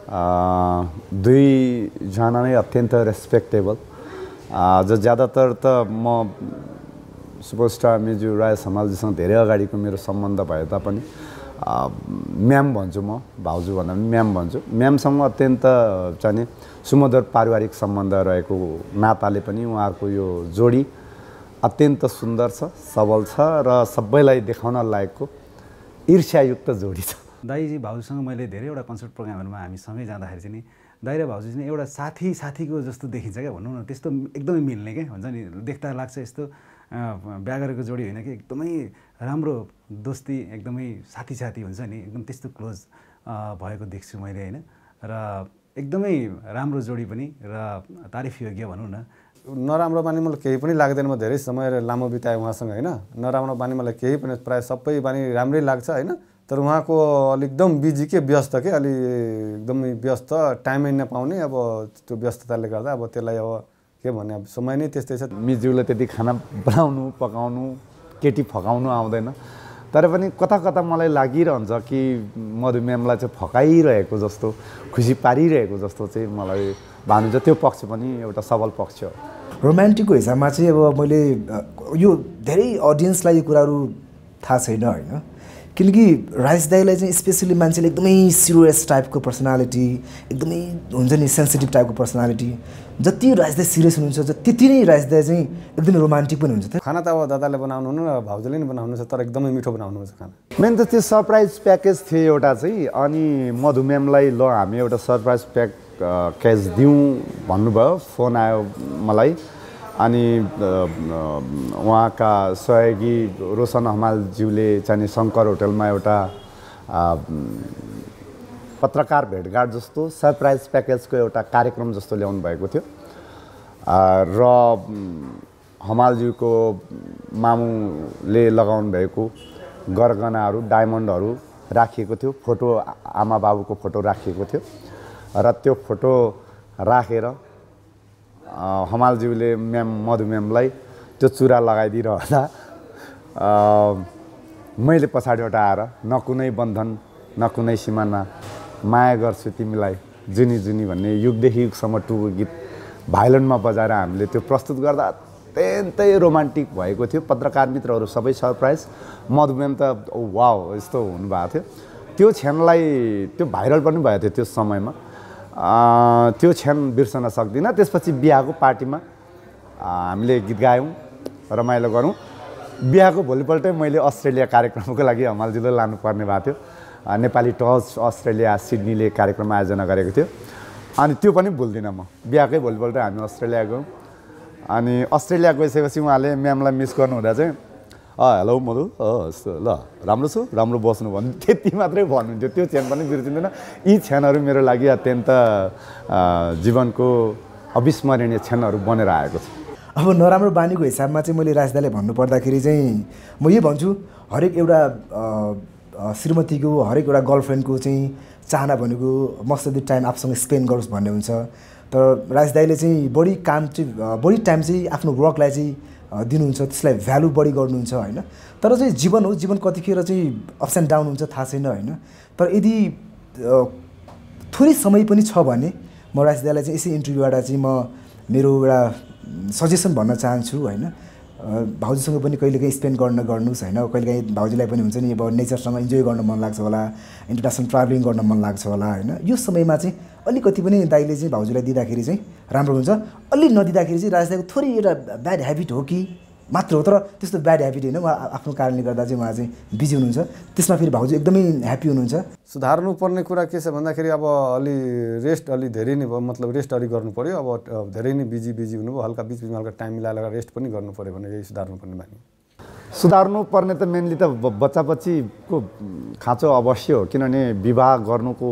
दुईजना नै अत्यन्त रेस्पेक्टेबल ज्यादातर त म सुपरस्टार म्युजिक राजेश हमालजीसँग धेरै अगाडिको मेरो सम्बन्ध भए तापनि म्याम भन्छु म, भाउजू भन्दा पनि म्याम भन्छु। म्यामसँग अत्यन्त चाहिँ सुमधुर पारिवारिक सम्बन्ध रहेको नाताले पनि उहाँहरूको यो जोडी अत्यन्त सुन्दर छ, सबल छ र सबैलाई देखाउन लायकको ईर्ष्यायुक्त जोडी छ। दाइजी भाउजूसँग मैले धेरैवटा कन्सर्ट प्रोग्रामहरूमा हामी सँगै जाँदाखेरि चाहिँ नि दाइ र भाउजू चाहिँ एउटा साथीको जस्तो देखिन्छ क्या, भनौँ न त्यस्तो एकदमै मिल्ने क्या हुन्छ नि, देख्दा लाग्छ यस्तो बिहा गरेको जोडी होइन कि एकदमै राम्रो दोस्ती, एकदमै साथी हुन्छ नि, एकदम त्यस्तो क्लोज भएको देख्छु मैले होइन। र एकदमै राम्रो जोडी पनि र तारिफ योग्य भनौँ न। नराम्रो बानी मलाई केही पनि लाग्दैन, म धेरै समय लामो बिताएँ उहाँसँग होइन। नराम्रो बानी मलाई केही पनि, प्रायः सबै बानी राम्रै लाग्छ होइन। तर उहाँको अलि एकदम बिजी के व्यस्त के अलि एकदमै व्यस्त, टाइमै नपाउने, अब त्यो व्यस्तताले गर्दा अब त्यसलाई अब के भन्ने अब समय नै त्यस्तै छ। मिजुलाई त्यति खाना बनाउनु पकाउनु केटी फकाउनु आउँदैन, तर पनि कता कता मलाई लागिरहन्छ कि मधु म्यामलाई चाहिँ फकाइरहेको जस्तो, खुसी पारिरहेको जस्तो चाहिँ मलाई भानुहुन्छ। त्यो पक्ष पनि एउटा सबल पक्ष हो। रोमान्टिकको हिसाबमा चाहिँ अब मैले यो धेरै अडियन्सलाई यो कुराहरू थाहा छैन होइन, किनकि राइस दाईलाई चाहिँ स्पेसली मान्छेले एकदमै सिरियस टाइपको पर्सनालिटी, एकदमै हुन्छ नि सेन्सिटिभ टाइपको पर्सनालिटी, जति राइस दाई सिरियस हुनुहुन्छ त्यति नै राइस दाई चाहिँ एकदमै रोमान्टिक पनि हुन्छ। खाना त अब दादाले बनाउनु र भाउजूले नि बनाउनुहुन्छ, तर एकदमै मिठो बनाउनुहुन्छ खाना। मेन त त्यो सरप्राइज प्याकेज थियो एउटा चाहिँ, अनि मधु म्यामलाई ल हामी एउटा सरप्राइज प्याकेज दिउँ भन्नुभयो, फोन आयो मलाई। अनि उहाँका सहयोगी रोशन हमालज्यूले चाहिँ शङ्कर होटलमा एउटा पत्रकार भेटघाट जस्तो सरप्राइज प्याकेजको एउटा कार्यक्रम जस्तो ल्याउनु भएको थियो र हमालज्यूको मामुले लगाउनु भएको गरगनाहरू, डायमन्डहरू राखिएको थियो, फोटो आमा बाबुको फोटो राखिएको थियो र त्यो फोटो राखेर हमालज्यूले मधु म्यामलाई त्यो चुरा लगाइदिइरहँदा मैले पछाडिबाट आएर न कुनै बन्धन न कुनै सिमाना, माया गर्छु तिमीलाई जुनी जुनी भन्ने युगदेखि युगसम्म टुको गीत भायोलिनमा बजाएर हामीले त्यो प्रस्तुत गर्दा अत्यन्तै रोमान्टिक भएको थियो। पत्रकार मित्रहरू सबै सरप्राइज, मधु म्याम त वाउ यस्तो हुनुभएको थियो। त्यो क्षणलाई त्यो भाइरल पनि भएको थियो त्यो समयमा, त्यो क्षण बिर्सन सक्दिनँ। त्यसपछि बिहाको पार्टीमा हामीले गीत गायौँ, रमाइलो गरौँ। बिहाको भोलिपल्टै मैले अस्ट्रेलिया कार्यक्रमको लागि हमालजीले लानुपर्ने भएको थियो। नेपाली टच अस्ट्रेलिया सिडनीले कार्यक्रम आयोजना गरेको थियो, अनि त्यो पनि भुल्दिनँ म। बिहाकै भोलिपल्ट हामी अस्ट्रेलिया गयौँ, अनि अस्ट्रेलिया गइसकेपछि उहाँले म्यामलाई मिस गर्नुहुँदा चाहिँ हेलो मधु यस्तो ल राम्रो छु, राम्रो बस्नु भन्नु, त्यति मात्रै भन्नुहुन्थ्यो। त्यो क्षण पनि बिर्सिँदैन। यी क्षणहरू मेरो लागि अत्यन्त जीवनको अविस्मरणीय क्षणहरू बनेर आएको छ। अब नराम्रो बानीको हिसाबमा चाहिँ मैले राज दाईले भन्नुपर्दाखेरि चाहिँ म यो भन्छु, हरेक एउटा श्रीमतीको, हरेक एउटा गर्लफ्रेन्डको चाहिँ चाहना भनेको मस्ट अफ द टाइम आफूसँग स्पेन्ड गरोस् भन्ने हुन्छ। तर राज दाईले चाहिँ बढी टाइम चाहिँ आफ्नो वर्कलाई चाहिँ दिनुहुन्छ, त्यसलाई भ्यालु बढी गर्नुहुन्छ होइन। तर चाहिँ जीवन हो, जीवन कतिखेर चाहिँ अप्स एन्ड डाउन हुन्छ थाहा छैन होइन। तर यदि थोरै समय पनि छ भने म राज दाईलाई चाहिँ यसै इन्टरभ्यूबाट चाहिँ म मेरो एउटा सजेसन भन्न चाहन्छु होइन। भाउजूसँग पनि कहिलेकाहीँ स्पेन्ड गर्नुहोस् होइन। कहिलेकाहीँ भाउजूलाई पनि हुन्छ नि अब नेचरसँग इन्जोय गर्न मन लाग्छ होला, इन्टरनेसनल ट्राभलिङ गर्न मन लाग्छ होला होइन। यो समयमा चाहिँ अलिकति पनि दाइले चाहिँ भाउजूलाई दिँदाखेरि चाहिँ राम्रो हुन्छ। अलि नदिँदाखेरि चाहिँ राज दाइको थोरै एउटा ब्याड ह्याबिट हो कि मात्र हो, तर त्यस्तो ब्याड ह्याबिट होइन। उहाँ आफ्नो कारणले गर्दा चाहिँ उहाँ चाहिँ बिजी हुनुहुन्छ, त्यसमा फेरि भाउजू एकदमै ह्याप्पी हुनुहुन्छ। सुधार्नु पर्ने कुरा के छ भन्दाखेरि अब अलि रेस्ट अलि धेरै नै भयो, मतलब रेस्ट अलि गर्नु पऱ्यो। अब धेरै नै बिजी हुनुभयो, हल्का बिचमा हल्का टाइम मिलाएर रेस्ट पनि गर्नु पऱ्यो भने यही सुधार्नु पर्ने बानी। सुधार्नु पर्ने त मेनली त बच्चा बच्चीको खाँचो अवश्य हो, किनभने विवाह गर्नुको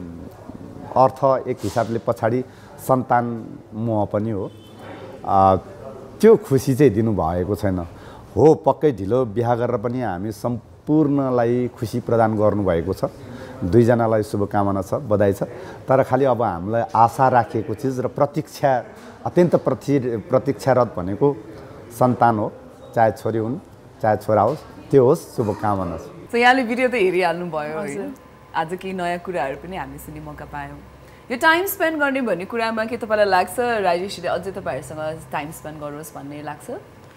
अर्थ एक हिसाबले पछाडि सन्तान मोह पनि हो। त्यो खुसी चाहिँ दिनुभएको छैन हो। पक्कै ढिलो बिहा गरेर पनि हामी सम्पूर्णलाई खुसी प्रदान गर्नुभएको छ। दुईजनालाई शुभकामना छ, बधाई छ। तर खालि अब हामीलाई आशा राखिएको चिज र प्रतीक्षा, अत्यन्त प्रतीक्षारत भनेको सन्तान हो, चाहे छोरी हुन् चाहे छोरा होस्, त्यो होस्, शुभकामना छ। यहाँले भिडियो त हेरिहाल्नु भयो होइन, आज केही नयाँ कुराहरू पनि हामीले सुन्ने मौका पायौँ। यो टाइम स्पेन्ड गर्ने भन्ने कुरामा के तपाईँलाई लाग्छ राजेशले अझै तपाईँहरूसँग टाइम स्पेन्ड गरोस् भन्ने लाग्छ?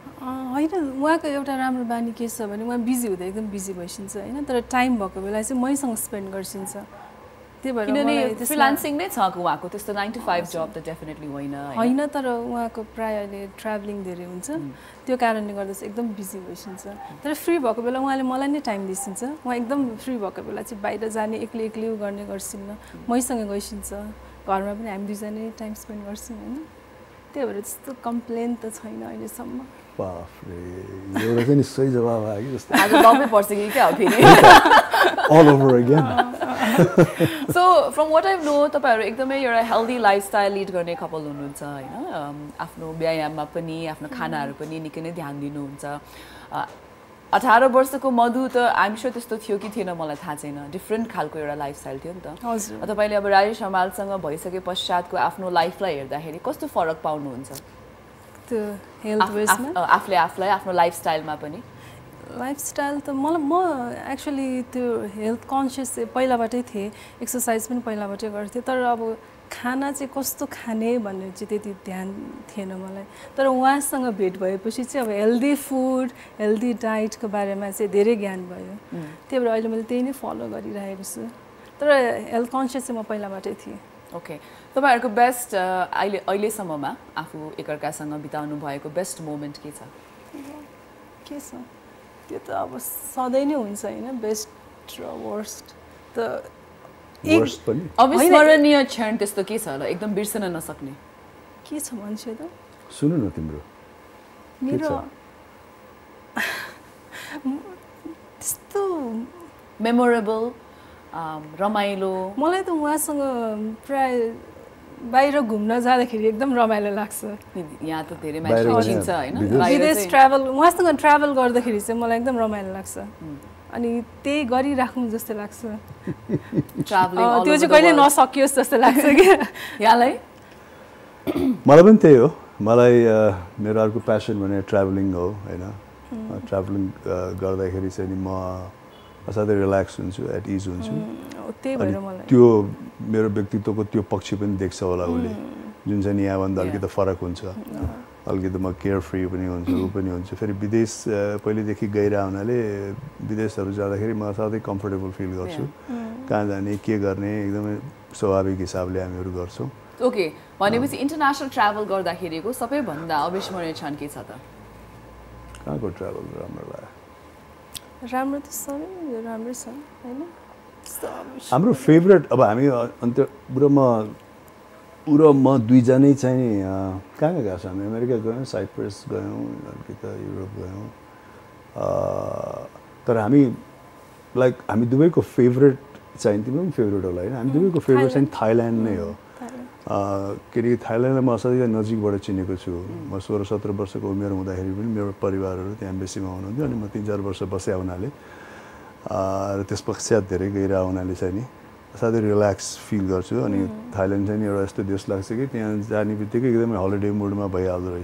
होइन उहाँको एउटा राम्रो बानी के छ भने उहाँ बिजी हुँदा एकदम बिजी भइसिन्छ होइन तर टाइम भएको बेला चाहिँ मैसँग स्पेन्ड गर्छिन्छ त्यही भएर किनभने फ्रिलान्सिङ नै छ उहाँको त्यस्तो 9 to 5 जब त डेफिनेटली होइन तर उहाँको प्राय अहिले ट्राभलिङ धेरै हुन्छ त्यो कारणले गर्दा चाहिँ एकदम बिजी भइसिन्छ तर फ्री भएको बेला उहाँले मलाई नै टाइम दिइसिन्छ उहाँ एकदम फ्री भएको बेला चाहिँ बाहिर जाने एक्लै एक्लै गर्ने गर्छिन्न मैसँग गइसिन्छ घरमा पनि हामी दुईजना टाइम स्पेन्ड गर्छौँ होइन त्यही भएर त्यस्तो कम्प्लेन त छैन अहिलेसम्म बाफरे एउटा चाहिँ नि सही जवाब आयो कि जस्तो आज गाउँमै पर्छ कि क्या हो फेरि all over again. So from what I know तपाईहरु एकदमै एउटा हेल्दी लाइफस्टाइल लिड गर्ने कपल हुनुहुन्छ हैन आफ्नो व्यायाममा पनि आफ्नो खानाहरु पनि निकै नै ध्यान दिनुहुन्छ 18 वर्षको मधु त आइम श्योर त्यस्तो थियो कि थिएन मलाई थाहा छैन डिफरेन्ट खालको एउटा लाइफस्टाइल थियो नि त हजुर तपाईले अब राजेश हमालसँग भइसके पश्चातको आफ्नो लाइफलाई हेर्दाखेरि कस्तो फरक पाउनुहुन्छ त्यो हेल्थ वेसमा आफूलाई आफ्नो लाइफस्टाइलमा पनि लाइफस्टाइल त म एक्चुअली त्यो हेल्थ कन्सियस चाहिँ पहिलाबाटै थिएँ एक्सर्साइज पनि पहिलाबाटै गर्थेँ तर अब खाना चाहिँ कस्तो खाने भन्ने चाहिँ त्यति ध्यान थिएन मलाई तर उहाँसँग भेट भएपछि चाहिँ अब हेल्दी फुड हेल्दी डाइटको बारेमा चाहिँ धेरै ज्ञान भयो त्यही भएर अहिले मैले त्यही नै फलो गरिरहेको छु तर हेल्थ कन्सियस चाहिँ म पहिलाबाटै थिएँ ओके तपाईहरुको बेस्ट अहिलेसम्ममा आफू एकअर्कासँग बिताउनु भएको बेस्ट मोमेन्ट के छ त्यो त अब सधैँ नै हुन्छ हैन बेस्ट र वर्स्ट त वर्स्ट पनि अविस्मरणीय क्षण त्यस्तो के छ होला एकदम बिर्सन नसक्ने के छ मान्छे त सुन्नु न तिम्रो मेरो त्यस्तो मेमोरेबल रमाइलो मलाई त उहाँसँग प्राय बाहिर घुम्न जाँदाखेरि एकदम रमाइलो लाग्छ यहाँ त धेरै मान्छे चिन्छ हैन विदेश ट्राभल उहाँसँग ट्राभल गर्दाखेरि चाहिँ मलाई एकदम रमाइलो लाग्छ अनि त्यही गरिराख्नु जस्तो लाग्छ ट्राभलिङ त्यो चाहिँ कहिले नसकियोस् जस्तो लाग्छ कि यहाँलाई मलाई पनि त्यही हो मलाई मेरो अर्को प्यासन भने ट्राभलिङ हो हैन ट्राभलिङ गर्दाखेरि चाहिँ म असाध्यै रिल्याक्स हुन्छु एट इज हुन्छु त्यही भएर मलाई त्यो मेरो व्यक्तित्वको त्यो पक्ष पनि देख्छ होला उसले जुन चाहिँ नि यहाँभन्दा अलिकति फरक हुन्छ अलिकति म केयर फ्री पनि हुन्छु ऊ पनि हुन्छु फेरि विदेश पहिलेदेखि गइरह हुनाले विदेशहरू जाँदाखेरि म असाध्यै कम्फर्टेबल फिल गर्छु कहाँ जाने के गर्ने एकदमै स्वाभाविक हिसाबले हामीहरू गर्छौँ ओके भनेपछि इन्टरनेसनल ट्राभल गर्दाखेरिको सबैभन्दा अविस्मरणीय क्षण के छ त कहाँको ट्राभल राम्रो लाग्यो राम्रो त सबै राम्रै छ हैन हाम्रो फेभरेट अब हामी अन्त पुरो म दुईजनै चाहिँ नि कहाँ गएको छ हामी अमेरिका गयौँ साइप्रस गयौँ अलिकति युरोप गयौँ तर हामी लाइक हामी दुवैको फेभरेट चाहिँ तिम्रो पनि फेभरेट होला होइन हामी दुवैको फेभरेट चाहिँ थाइल्यान्ड नै हो किनकि थाइल्यान्डलाई म असाध्यै नजिकबाट चिनेको छु म 16-17 वर्षको उमेर हुँदाखेरि पनि मेरो परिवारहरू त्यहाँ बेसीमा हुनुहुन्थ्यो अनि म 3-4 वर्ष बसे हुनाले र त्यस पश्चात धेरै गइरह हुनाले चाहिँ नि असाध्यै रिल्याक्स फिल गर्छु अनि थाइल्यान्ड चाहिँ एउटा यस्तो देश लाग्छ कि त्यहाँ जाने बित्तिकै एकदमै हलिडे मुडमा भइहाल्दो रहेछ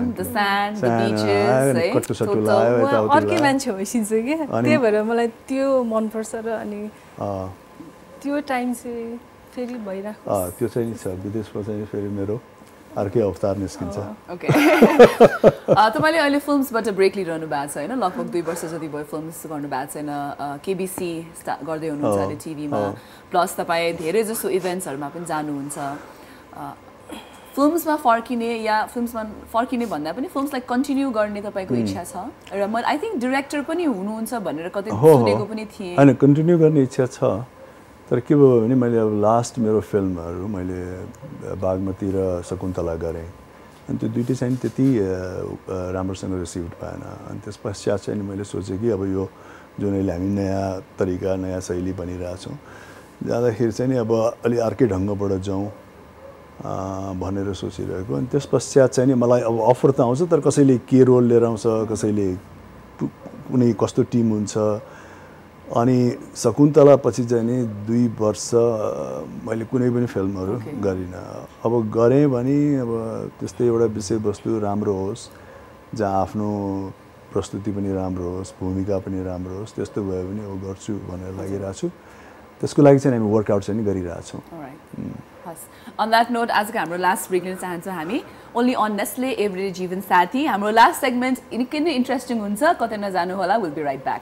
कट्टु सट्टु लाग्यो अर्कै मान्छे भइसिन्छ कि त्यही भएर मलाई त्यो मनपर्छ र अनि त्यो टाइम चाहिँ फेरि भइराख्छ त्यो चाहिँ नि छ विदेशमा चाहिँ फेरि मेरो अर्कै अवतार निस्किन्छ ओके तपाईले अहिले फिल्म्सबाट ब्रेक लिइरहनु भएको छ हैन लगभग 2 वर्ष जति भयो फिल्म्स गर्नु भएको छैन केबीसी गर्दै हुनुहुन्छ अहिले टिभीमा प्लस तपाईँ धेरै जसो इभेन्ट्सहरुमा पनि जानुहुन्छ फिल्म्समा फर्किने या फिल्म्समा फर्किने भन्दा पनि फिल्म्सलाई कन्टिन्यू गर्ने तपाईको इच्छा छ र म आई थिंक डाइरेक्टर पनि हुनुहुन्छ भनेर कतै सुनेको पनि थिए हैन कन्टिन्यू गर्ने इच्छा छ तर के भयो भने मैले अब लास्ट मेरो फिल्महरू मैले बागमती र शकुन्तला गरेँ अनि त्यो दुईटै चाहिँ त्यति राम्रोसँग रिसिभ भएन अनि त्यस पश्चात चाहिँ मैले सोचेँ कि अब यो जुन अहिले हामी नयाँ तरिका नयाँ शैली बनिरहेछौँ जाँदाखेरि चाहिँ नि अब अलि अर्कै ढङ्गबाट जाउँ भनेर सोचिरहेको अनि त्यस पश्चात चाहिँ नि मलाई अब अफर त आउँछ तर कसैले के रोल लिएर आउँछ कसैले कुनै कस्तो टिम हुन्छ अनि शकुन्तला पछि चाहिँ नि 2 वर्ष मैले कुनै पनि फिल्महरू गरिनँ अब गरेँ भने अब त्यस्तै एउटा विषयवस्तु राम्रो होस् जहाँ आफ्नो प्रस्तुति पनि राम्रो होस् भूमिका पनि राम्रो होस् त्यस्तो भयो भने अब गर्छु भनेर लागिरहेको छु त्यसको लागि चाहिँ हामी वर्कआउट चाहिँ नि गरिरहेछौँ On that note, आजको हाम्रो लास्ट ब्रेक लिन चाहन्छौँ हामी ओन्ली अन नेस्ले एभ्रिडे जीवन साथी हाम्रो लास्ट सेगमेन्ट निकै नै इन्ट्रेस्टिङ हुन्छ कतै नजानु होला विल बी राइट ब्याक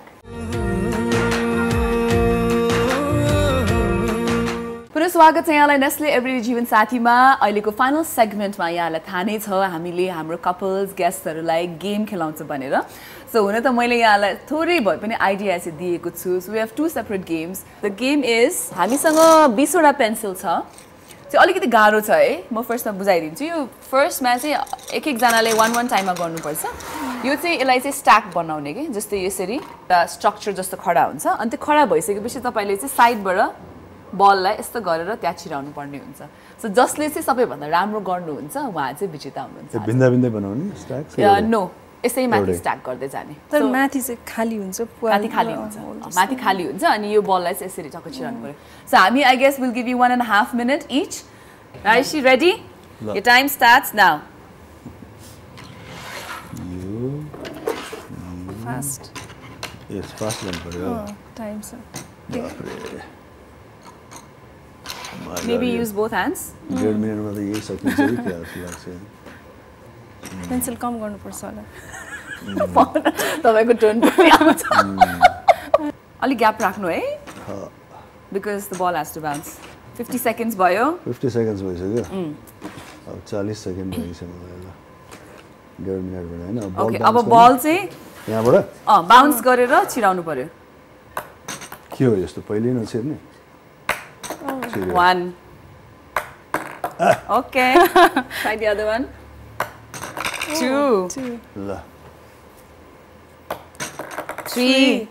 पुनः स्वागत छ यहाँलाई नेस्ले एभ्रिडे जीवन साथीमा अहिलेको फाइनल सेगमेन्टमा यहाँलाई थाहा नै छ हामीले हाम्रो कपल्स गेस्टहरूलाई गेम खेलाउँछ भनेर सो हुन त मैले यहाँलाई थोरै भए पनि आइडिया चाहिँ दिएको छु so we have 2 separate games the game is हामीसँग 20 वटा पेन्सिल छ चाहिँ अलिकति गाह्रो छ है म फर्स्टमा बुझाइदिन्छु यो फर्स्टमा चाहिँ एक एकजनाले 1 टाइममा गर्नुपर्छ यो चाहिँ यसलाई चाहिँ स्ट्याक बनाउने कि जस्तै यसरी एउटा स्ट्रक्चर जस्तो खडा हुन्छ अनि त्यो खडा भइसकेपछि तपाईँले चाहिँ साइडबाट बललाई यस्तो गरेर त्यहाँ छिराउनु पर्ने हुन्छ सो जसले चाहिँ सबैभन्दा राम्रो गर्नुहुन्छ उहाँ चाहिँ विजेता हुनुहुन्छ भिन्दा भिन्दै बनाउने स्ट्याक नो यसै माथि स्ट्याक गर्दै जाने तर माथि चाहिँ खाली हुन्छ माथि खाली हुन्छ माथि खाली हुन्छ अनि यो बललाई चाहिँ यसरी टक्क छिराउनु पर्यो सो हामी I guess will give you 1.5 minute each Are you ready? Your time starts now. Fast. Yes, fast one for you. Time sir. Maybe use both hands. 1.5 minute मा त यही सकिन्छ है क्या लाग्छ पेन्सिल कम गर्नुपर्छ होला तपाईको टर्न पनि आउँछ अलि ग्याप राख्नु है because the ball has to bounce 50 seconds भयो 50 seconds भइसक्यो अब 40 सेकेन्ड भइसक्यो मलाई ल 1.5 मिनेट भयो हैन ओके अब बल चाहिँ यहाँबाट बाउन्स गरेर छिराउनु पर्यो के हो यस्तो पहिले नछिर्ने 1 okay try the other one 2 ल 3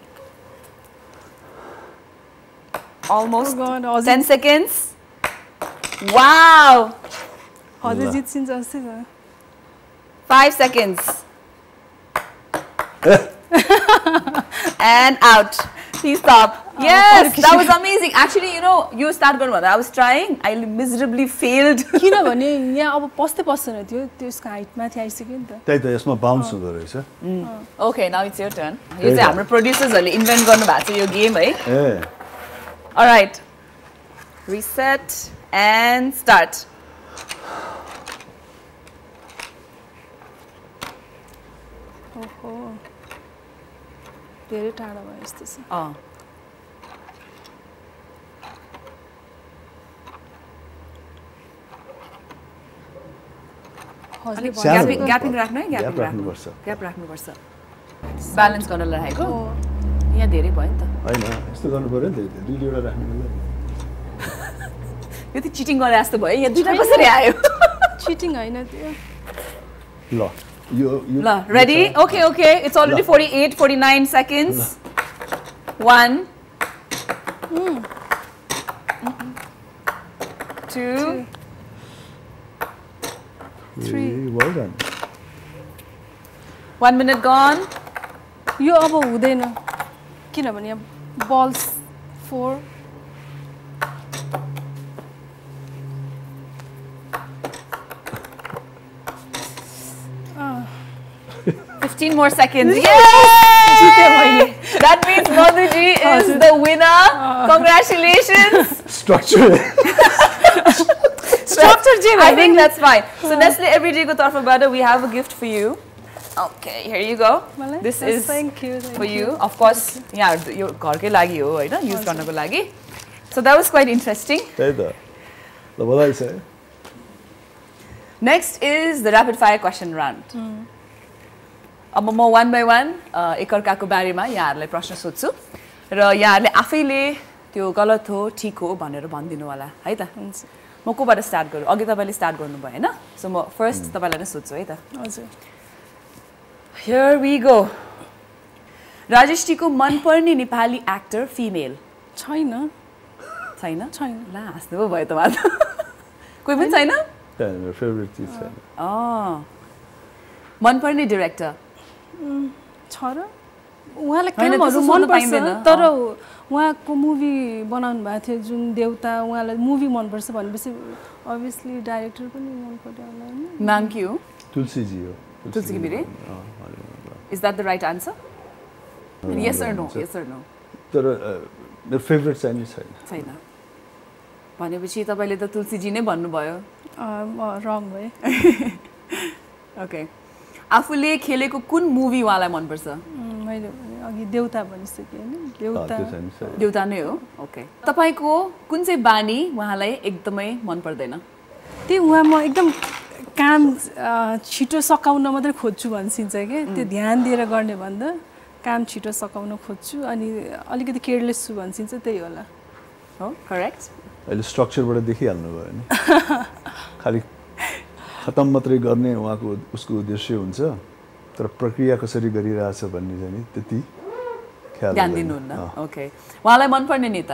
almost 10 seconds wow हजुर जित्सिन्छ जस्तै छ 5 seconds and out please stop yes that was amazing actually you know you start गर्नु भन्दा I was trying I miserably failed किनभने यहाँ अब पस्दै पस्दैन थियो त्यसको हाइट माथि आइसक्यो नि त त्यही त यसमा बाउन्स हुँदो रहेछ okay now it's your turn यो चाहिँ हाम्रो प्रोड्युसर्सहरुले इन्भेन्ट गर्नु भएको छ यो गेम है ए all right reset and start ओहो धेरै टाढा भयो यस्तो छ ग्यापिङ राख्नु है ग्याप राख्नुपर्छ ग्याप राख्नुपर्छ ब्यालेन्स गर्न राखेको यहाँ धेरै भयो नि त हैन यस्तो गर्नु पर्यो नि त दुई दुईवटा राख्नु पर्यो यो त चिटिङ गरे जस्तो भयो यहाँ दुईटा कसरी आयो चिटिङ हैन त्यो ल यो ल ready okay okay it's already 48 49 seconds 1 2 3 well done 1 minute gone यो अब हुँदैन किनभने यहाँ balls 4 15 more seconds. Yes! That means Madhuji is the winner. Congratulations. Structure. Structure I think that's fine. So Nestle Everyday ko tarfबाट we have a gift for you. Okay, here you go. This is thank you for you. Of course, yeah, यो घरकै लागि हो हैन use गर्नको लागि. So that was quite interesting. त्यही त. ल बधाई छ. Next is the rapid fire question round. अब म 1 by 1 एकअर्काको बारेमा यहाँहरूलाई प्रश्न सोध्छु र यहाँहरूले आफैले त्यो गलत हो ठिक हो भनेर भनिदिनु होला है त म कोबाट स्टार्ट गरौँ अघि तपाईँले स्टार्ट गर्नुभयो हैन सो म फर्स्ट तपाईँलाई नै सोध्छु है त हजुर हियर वी गो राजेशजीको मनपर्ने नेपाली एक्टर फिमेल छैन छैन छैन ला हाँस्नु भयो तपाईँ कोही पनि छैन मेरो फेभरेट चीज छैन मनपर्ने डाइरेक्टर छ र उहाँलाई कामहरू मनपर्छ तर उहाँको मुभी बनाउनु भएको थियो जुन देउता उहाँलाई मुभी मनपर्छ भनेपछि अभियसली डाइरेक्टर पनि मनपर्यो होला हैन नाम के हो तुलसीजी हो Tulsi Ghimire is that the right answer yes or no yes or no तर मेरो फेभरेट चाहिँ छैन छैन भनेपछि तपाईँले त तुलसीजी नै भन्नुभयो रङ भए ओके आफूले खेलेको कुन मुभी उहाँलाई मनपर्छ मैले अघि देउता भनिसकेँ होइन देउता नै हो ओके तपाईँको कुन चाहिँ बानी उहाँलाई एकदमै मन पर्दैन त्यही उहाँ म एकदम काम छिटो सकाउन मात्रै खोज्छु भनिन्छ क्या त्यो ध्यान दिएर गर्ने भन्दा काम छिटो सकाउन खोज्छु अनि अलिकति केयरलेस छु भनिन्छ त्यही होला हो करेक्ट अहिले स्ट्रक्चरबाट देखिहाल्नु भयो नि खालि खतम मात्रै गर्ने उहाँको उसको उद्देश्य हुन्छ तर प्रक्रिया कसरी गरिरहेछ भन्ने चाहिँ नि त्यति ख्याल ध्यान दिनुहुन्न ओके उहाँलाई मनपर्ने नेता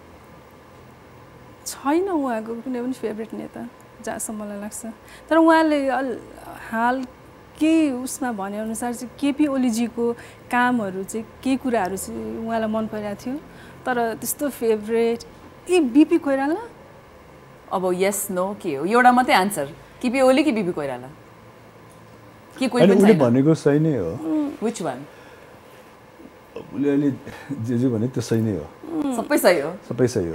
छैन उहाँको कुनै पनि फेभरेट नेता जहाँसम्म मलाई लाग्छ तर उहाँले हाल केही उसमा भनेअनुसार चाहिँ केपी ओलीजीको कामहरू चाहिँ केही कुराहरू चाहिँ उहाँलाई मन परिरहेको थियो तर त्यस्तो फेभरेट बिपी कोइराला अब यस नो के हो एउटा मात्रै आन्सर केपी ओली कि बिपी कोइराला के कोही पनि छैन भनेको सही नै हो व्हिच वान उसले अहिले जे भने त्यो सही नै हो सबै सही हो सबै सही हो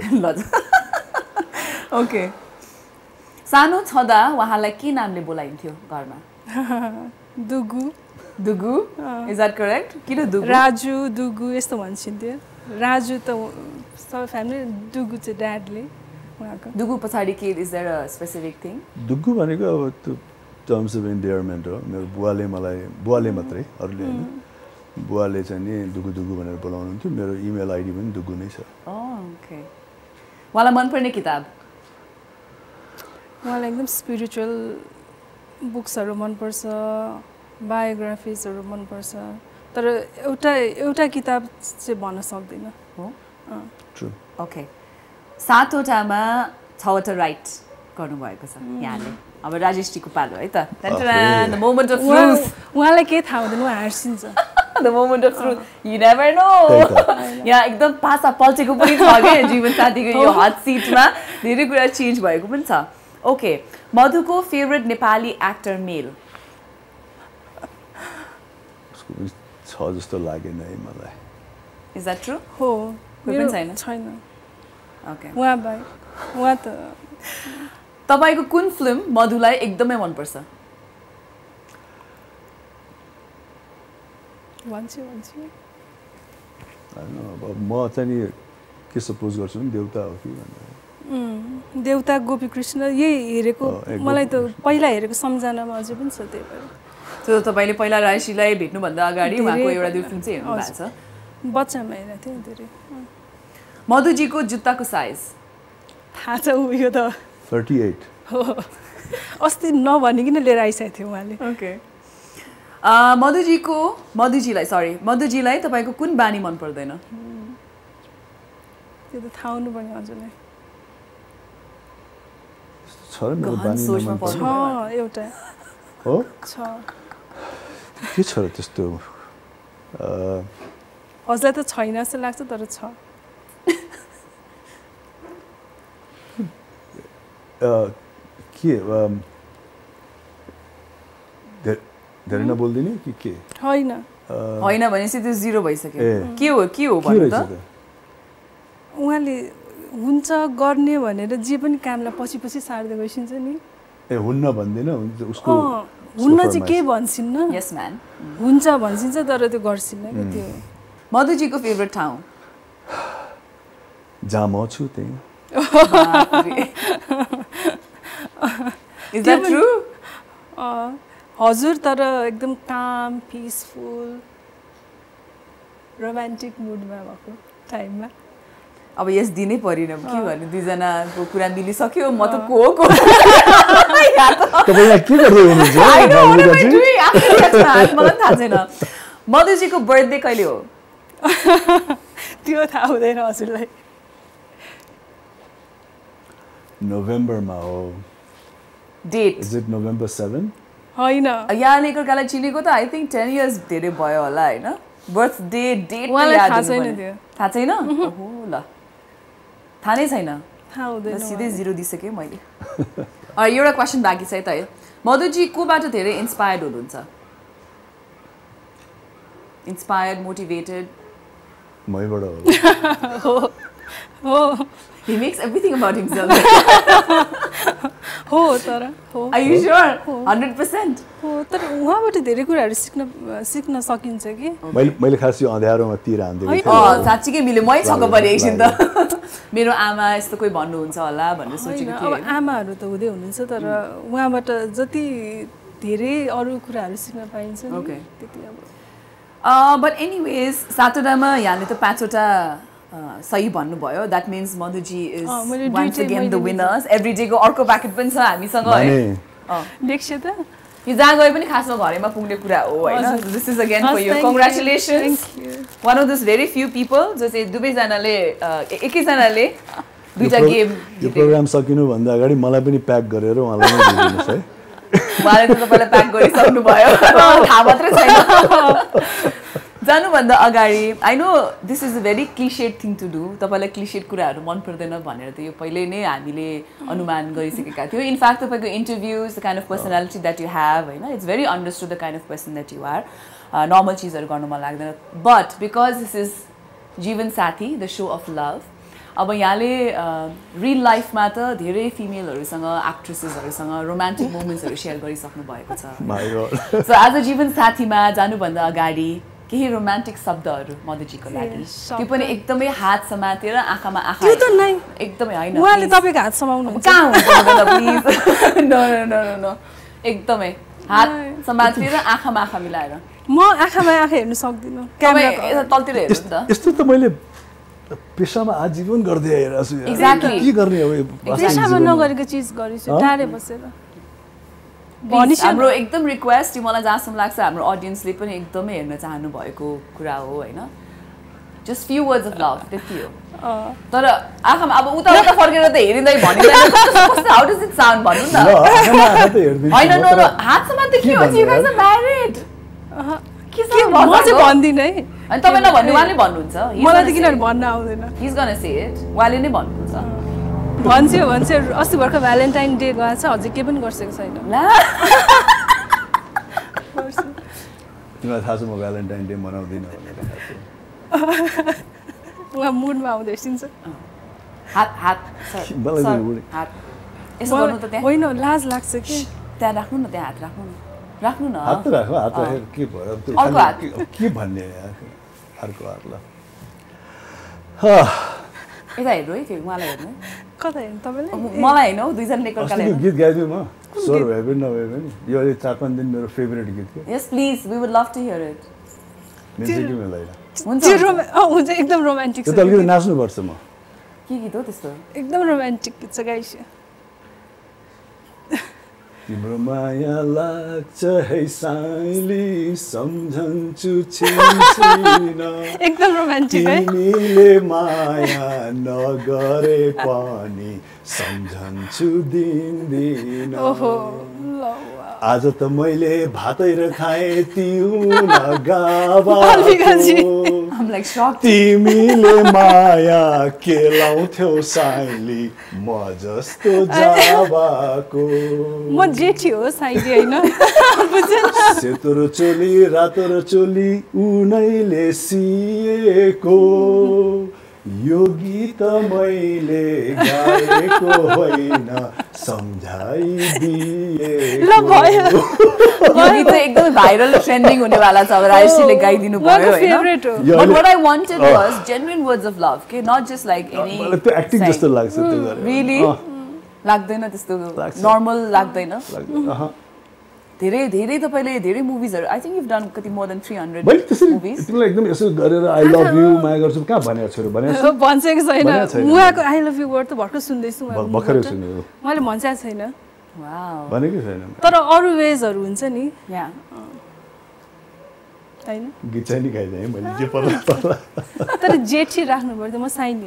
ल ओके सानो छँदा उहाँलाई के नामले बोलाइन्थ्यो घरमा Dugu Dugu is that correct किन दुगु राजु दुगु यस्तो भन्छन्थ्यो राजु त सबै फ्यामिली दुगु चाहिँ ड्याडले उहाँको दुगु पछाडि के is there a specific thing दुगु भनेको अब त्यो टर्म्स अफ इन्डियरमेन्ट हो मेरो बुवाले मात्रै अरूले होइन बुवाले चाहिँ नि दुगु दुगु भनेर बोलाउनुहुन्थ्यो मेरो इमेल आइडी पनि दुगु नै छ ओके उहाँलाई मनपर्ने किताब उहाँलाई एकदम स्पिरिचुअल बुक्सहरू मनपर्छ बायोग्राफिजहरू मनपर्छ तर एउटा किताब चाहिँ भन्न सक्दिनँ हो ट्रु ओके 7वटामा 6वटा राइट गर्नुभएको छ यहाँले अब राजेशजीको पालो है त द मोमेन्ट अफ ट्रुथ उहाँलाई के थाहा हुँदैन उहाँ हार्सिन्छ the moment of truth you never know यहाँ एकदम पासा पल्टेको पनि छ क्या जीवन साथीको यो हट सिटमा धेरै कुरा चेन्ज भएको पनि छ ओके मधुको फेभरेट नेपाली एक्टर मेल छ जस्तो लागेन है मलाई इज द्याट ट्रु हो कोही पनि छैन ओके उहाँ त तपाईँको कुन फिल्म मधुलाई एकदमै मनपर्छ भन्छु अब म चाहिँ नि के सपोज गर्छु नि देउता हो कि भनेर देउता गोपीकृष्ण यही हेरेको मलाई त पहिला हेरेको सम्झनामा अझै पनि छ त्यही भएर त्यो तपाईँले पहिला राशीलाई भेट्नुभन्दा अगाडि उहाँको एउटा दुई फिल्म चाहिँ हेर्नु भएको छ बच्चामा हेरेको थिएँ धेरै मधुजीको जुत्ताको साइज थाहा छ उयो त 38 हो अस्ति नभनिकन लिएर आइसकेको थियो उहाँले ओके मधुजीलाई तपाईँको कुन बानी मन पर्दैन त्यो त थाहा हुनुपर्ने हजुरलाई छ र मेरो बानी सोचमा नमन छ एउटा हो छ के छ र त्यस्तो हजुरलाई त छैन जस्तो लाग्छ तर छ के धेरै नबोल्दिने कि के होइन होइन भनेपछि त्यो जिरो भइसक्यो के हो भन्नु त उहाँले हुन्छ गर्ने भनेर जे पनि कामलाई पछि पछि सार्दै गइसिन्छ नि ए हुन्न भन्दैन उसको हुन्न चाहिँ के भन्छिन्न यस म्यान हुन्छ भन्छिन्छ तर त्यो गर्छिन्न कि त्यो मधुजीको फेभरेट ठाउँ जहाँ म छु त्यही इज द्याट ट्रु हजुर तर एकदम काम पिसफुल रोमान्टिक मुडमा भएको टाइममा अब यस दिनै परेन के भन्नु दुईजनाको कुरा मिलिसक्यो म त को तपाईलाई के गर्दै हुनुहुन्छ मलाई थाहा छैन मधुजीको बर्थडे कहिले हो त्यो थाहा हुँदैन हजुरलाई नोभेम्बरमा हो डेट इज इट नोभेम्बर 7 होइन यहाँले एकअर्कालाई चिनेको त आई थिङ्क 10 years धेरै भयो होला होइन बर्थडे डेट थाहा छैन त्यो थाहा छैन ओहो ल थाहा नै छैन थाहा हुँदैन सिधै जिरो दिइसकेँ मैले एउटा क्वेसन बाँकी छ है त मधुजी कोबाट धेरै इन्सपायर्ड हुनुहुन्छ इन्सपायर्ड मोटिभेटेड मैबाट हो हो He makes everything about himself. हो तर हो Are you sure? 100%. हो तर उहाँबाट धेरै कुराहरू सिक्न सकिन्छ कि मैले खास यो अँध्यारोमा तिर हान्दिएको थिएँ साँच्चीकै मिल्यो मै छक्क परेँ एकछिन त मेरो आमा यस्तो कोही भन्नुहुन्छ होला भनेर सोचेको अब थिएँ आमाहरू त हुँदै हुनुहुन्छ तर उहाँबाट जति धेरै अरू कुराहरू सिक्न पाइन्छ नि Okay. त्यति अब बट एनिवेज सातवटामा यहाँले त 5वटा सही भन्नुभयो द्याट मिन्स मधुजी इज मैले वान्स दुईटै अगेन द मैले विनर्स एभ्री डेको अर्को प्याकेट पनि छ हामीसँग है देख्छ त यो जहाँ गए पनि खासमा घरैमा पुग्ने कुरा हो होइन this is again for you congratulations one of this very few people जो चाहिँ दुवैजनाले एकैजनाले दुईटा गेम यो प्रोग्राम सकिनुभन्दा अगाडि मलाई पनि प्याक गरेर उहाँलाई नै दिनुहोस् है उहाँले त तपाईँलाई प्याक गरिसक्नु भयो थाहा मात्रै छैन जानुभन्दा अगाडि I know this is a very clichéd thing to do तपाईँलाई क्लिसेड कुराहरू मन पर्दैन भनेर त यो पहिले नै हामीले अनुमान गरिसकेका थियौँ इनफ्याक्ट तपाईँको interviews the kind of personality that you have होइन it's very understood the kind of person that you are normal चिजहरू गर्नु मन लाग्दैन बट बिकज दिस इज जीवन साथी द सो अफ लभ अब यहाँले रियल लाइफमा त धेरै फिमेलहरूसँग एक्ट्रेसेसहरूसँग रोमान्टिक मोमेन्ट्सहरू सेयर गरिसक्नु भएको छ सो आज जीवन साथीमा जानुभन्दा अगाडि केही रोमान्टिक शब्दहरू मधुजीको लागि त्यो पनि एकदमै हात समातेर आँखामा आँखा त्यो त नै एकदमै होइन उहाँले तपाईँको हात समाउनु कहाँ हुन्छ please no no no no एकदमै हात समातेर आँखामा आँखा मिलाएर म आँखामा आँखा हेर्न सक्दिनँ तपाईँ तलतिर हेर्नु नि त यस्तो त मैले पेसामा आजीवन गर्दै आइरहेको छु Exactly. के गर्ने अब यो पेसामा नगरेको चिज गरिछु टाढे बसेर Please, हाम्रो एकदम रिक्वेस्ट मलाई जहाँसम्म लाग्छ हाम्रो अडियन्सले पनि एकदमै हेर्न चाहनु भएको कुरा हो होइन just few words of love त्यति हो तर आँखामा अब उता उता फर्केर त हेरिँदै भनिँदैन हाउ डज इट साउन्ड भन्नु न होइन नो नो हात समात्दै के हो यु गाइज आर म्यारिड म चाहिँ भन्दिनँ है अनि तपाईँ नभन्नु उहाँले भन्नुहुन्छ मलाई त किनभने भन्न आउँदैन हिज गन से इट उहाँले नै भन्नुहुन्छ भन्छु अस्ति भर्खर भ्यालेन्टाइन डे गएको छ अझै केही पनि गरिसकेको छैन तिमीलाई थाहा छ म भ्यालेन्टाइन डे मनाउँदिनँ भनेर उहाँ मुडमा आउँदै एकछिन हात हात मलाई यसो गर्नु त त्यहाँ होइन लाज लाग्छ कि त्यहाँ राख्नु न त्यहाँ हात राख्नु न राख्नु न हात राख्नु हात राखेर के भयो अर्को हात के भन्ने अर्को हात ल यता हेर्नु है फेरि उहाँलाई हेर्नु कता हेर्नु तपाईँले मलाई होइन हौ दुईजनाले एकअर्कालाई अस्तिको गीत गाइदिउँ म स्वर भए पनि नभए पनि यो अहिले 4-5 दिन मेरो फेभरेट गीत हो yes please we would love to hear it मिल्छ कि मिल्दैन हुन्छ हुन्छ एकदम रोमान्टिक त्यो त अलिकति नाच्नुपर्छ म के गीत हो त्यस्तो एकदम रोमान्टिक गीत छ गाइस तिम्रो माया लाग्छ है साइली सम्झन्छु छिन एकदम रोमान्टिक है तिमीले माया नगरे पनि सम्झन्छु दिन दिन ओहो आज त मैले भातै र खाएँ तिउन गावा I'm like shocked. तिमीले माया केलाउँथ्यौ साइली म जस्तो जावाको म जेठी हो साइली होइन बुझेन सेतो र चोली रातो र चोली उनैले सिएको यो गीत मैले गाएको होइन सम्झाइदिएको ल भयो यो गीत चाहिँ एकदमै भाइरल ट्रेन्डिङ हुनेवाला छ अब राजेशजीले गाइदिनु भयो होइन फेभरेट हो But what I wanted was genuine words of love, okay? Not just like any. मलाई त्यो एक्टिङ जस्तो लाग्छ त्यो गरेर Really? लाग्दैन त्यस्तो नर्मल लाग्दैन धेरै धेरै तपाईले धेरै मुभिजहरु आई थिंक यु डन कति मोर देन 300 मैले त्यसरी मुभिज तिमीलाई एकदम यसो गरेर आई लभ यु माया गर्छु कहाँ भनेको छु भनेको छु भन्छेको छैन उहाँको आई लभ यु वर्ड त भर्खर सुन्दैछु भर्खरै सुन्यो मैले भन्छेको छैन वाउ भनेकै छैन तर अरु वेजहरु हुन्छ नि या हैन गीत चाहिँ नि गाइदिएँ मैले जे पर्ला तर जेठी राख्नु पर्यो म साइनी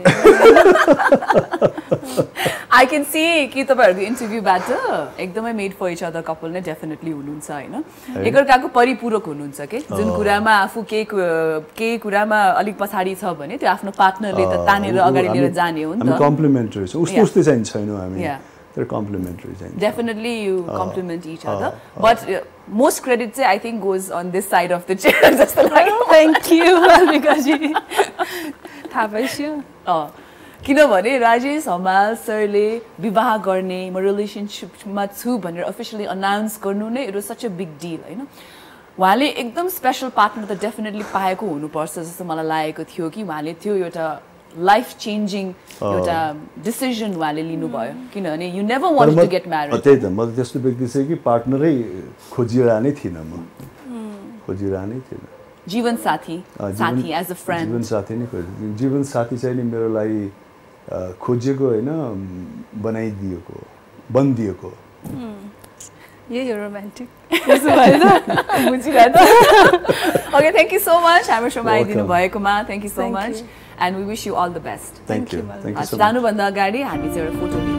आई क्यान सी कि तपाईहरुको इन्टरभ्यूबाट एकदमै made for each other couple नै डेफिनेटली हुनुहुन्छ हैन एकअर्काको परिपूरक हुनुहुन्छ के जुन कुरामा आफू के कुरामा अलिक पछाडी छ भने त्यो आफ्नो पार्टनरले त तानेर अगाडि लिएर जाने हो नि त हामी कम्प्लिमेन्टरी छौं उस्तो उस्तै चाहिँ छैनौं हामी They're complementary चाहिन्छ. Definitely you complement each other. But most credit I think goes on this side of the chair. Just like Thank you, Malvikaji. थाहा पाइसक्यो. किनभने राजेश हमाल सरले विवाह गर्ने म रिलेसनसिपमा छु भनेर अफिसियली अनाउन्स गर्नु नै it was such a big deal हैन. उहाँले एकदम स्पेशल पार्टनर त डेफिनेटली पाएको हुनुपर्छ जस्तो मलाई लागेको थियो कि उहाँले त्यो एउटा लाइफ चेन्जिङ एउटा डिसिजन उहाँले लिनुभयो किनभने you never wanted to get married. त्यही त म त्यस्तो व्यक्ति चाहिँ कि पार्टनरै खोजिरहने थिइनँ म. खोजिरहने थिइनँ. जीवन साथी एज अ फ्रेन्ड. जीवन साथी नै खोजेँ. जीवन साथी चाहिँ नि मेरो लागि खोजेको होइन बनाइदिएको बनिदिएको. यही हो romantic. Okay, thank you so much. हाम्रो शोमा आइदिनु भएकोमा thank you so much and we wish you all the best. Thank you. जानुभन्दा अगाडि हामी चाहिँ एउटा फोटो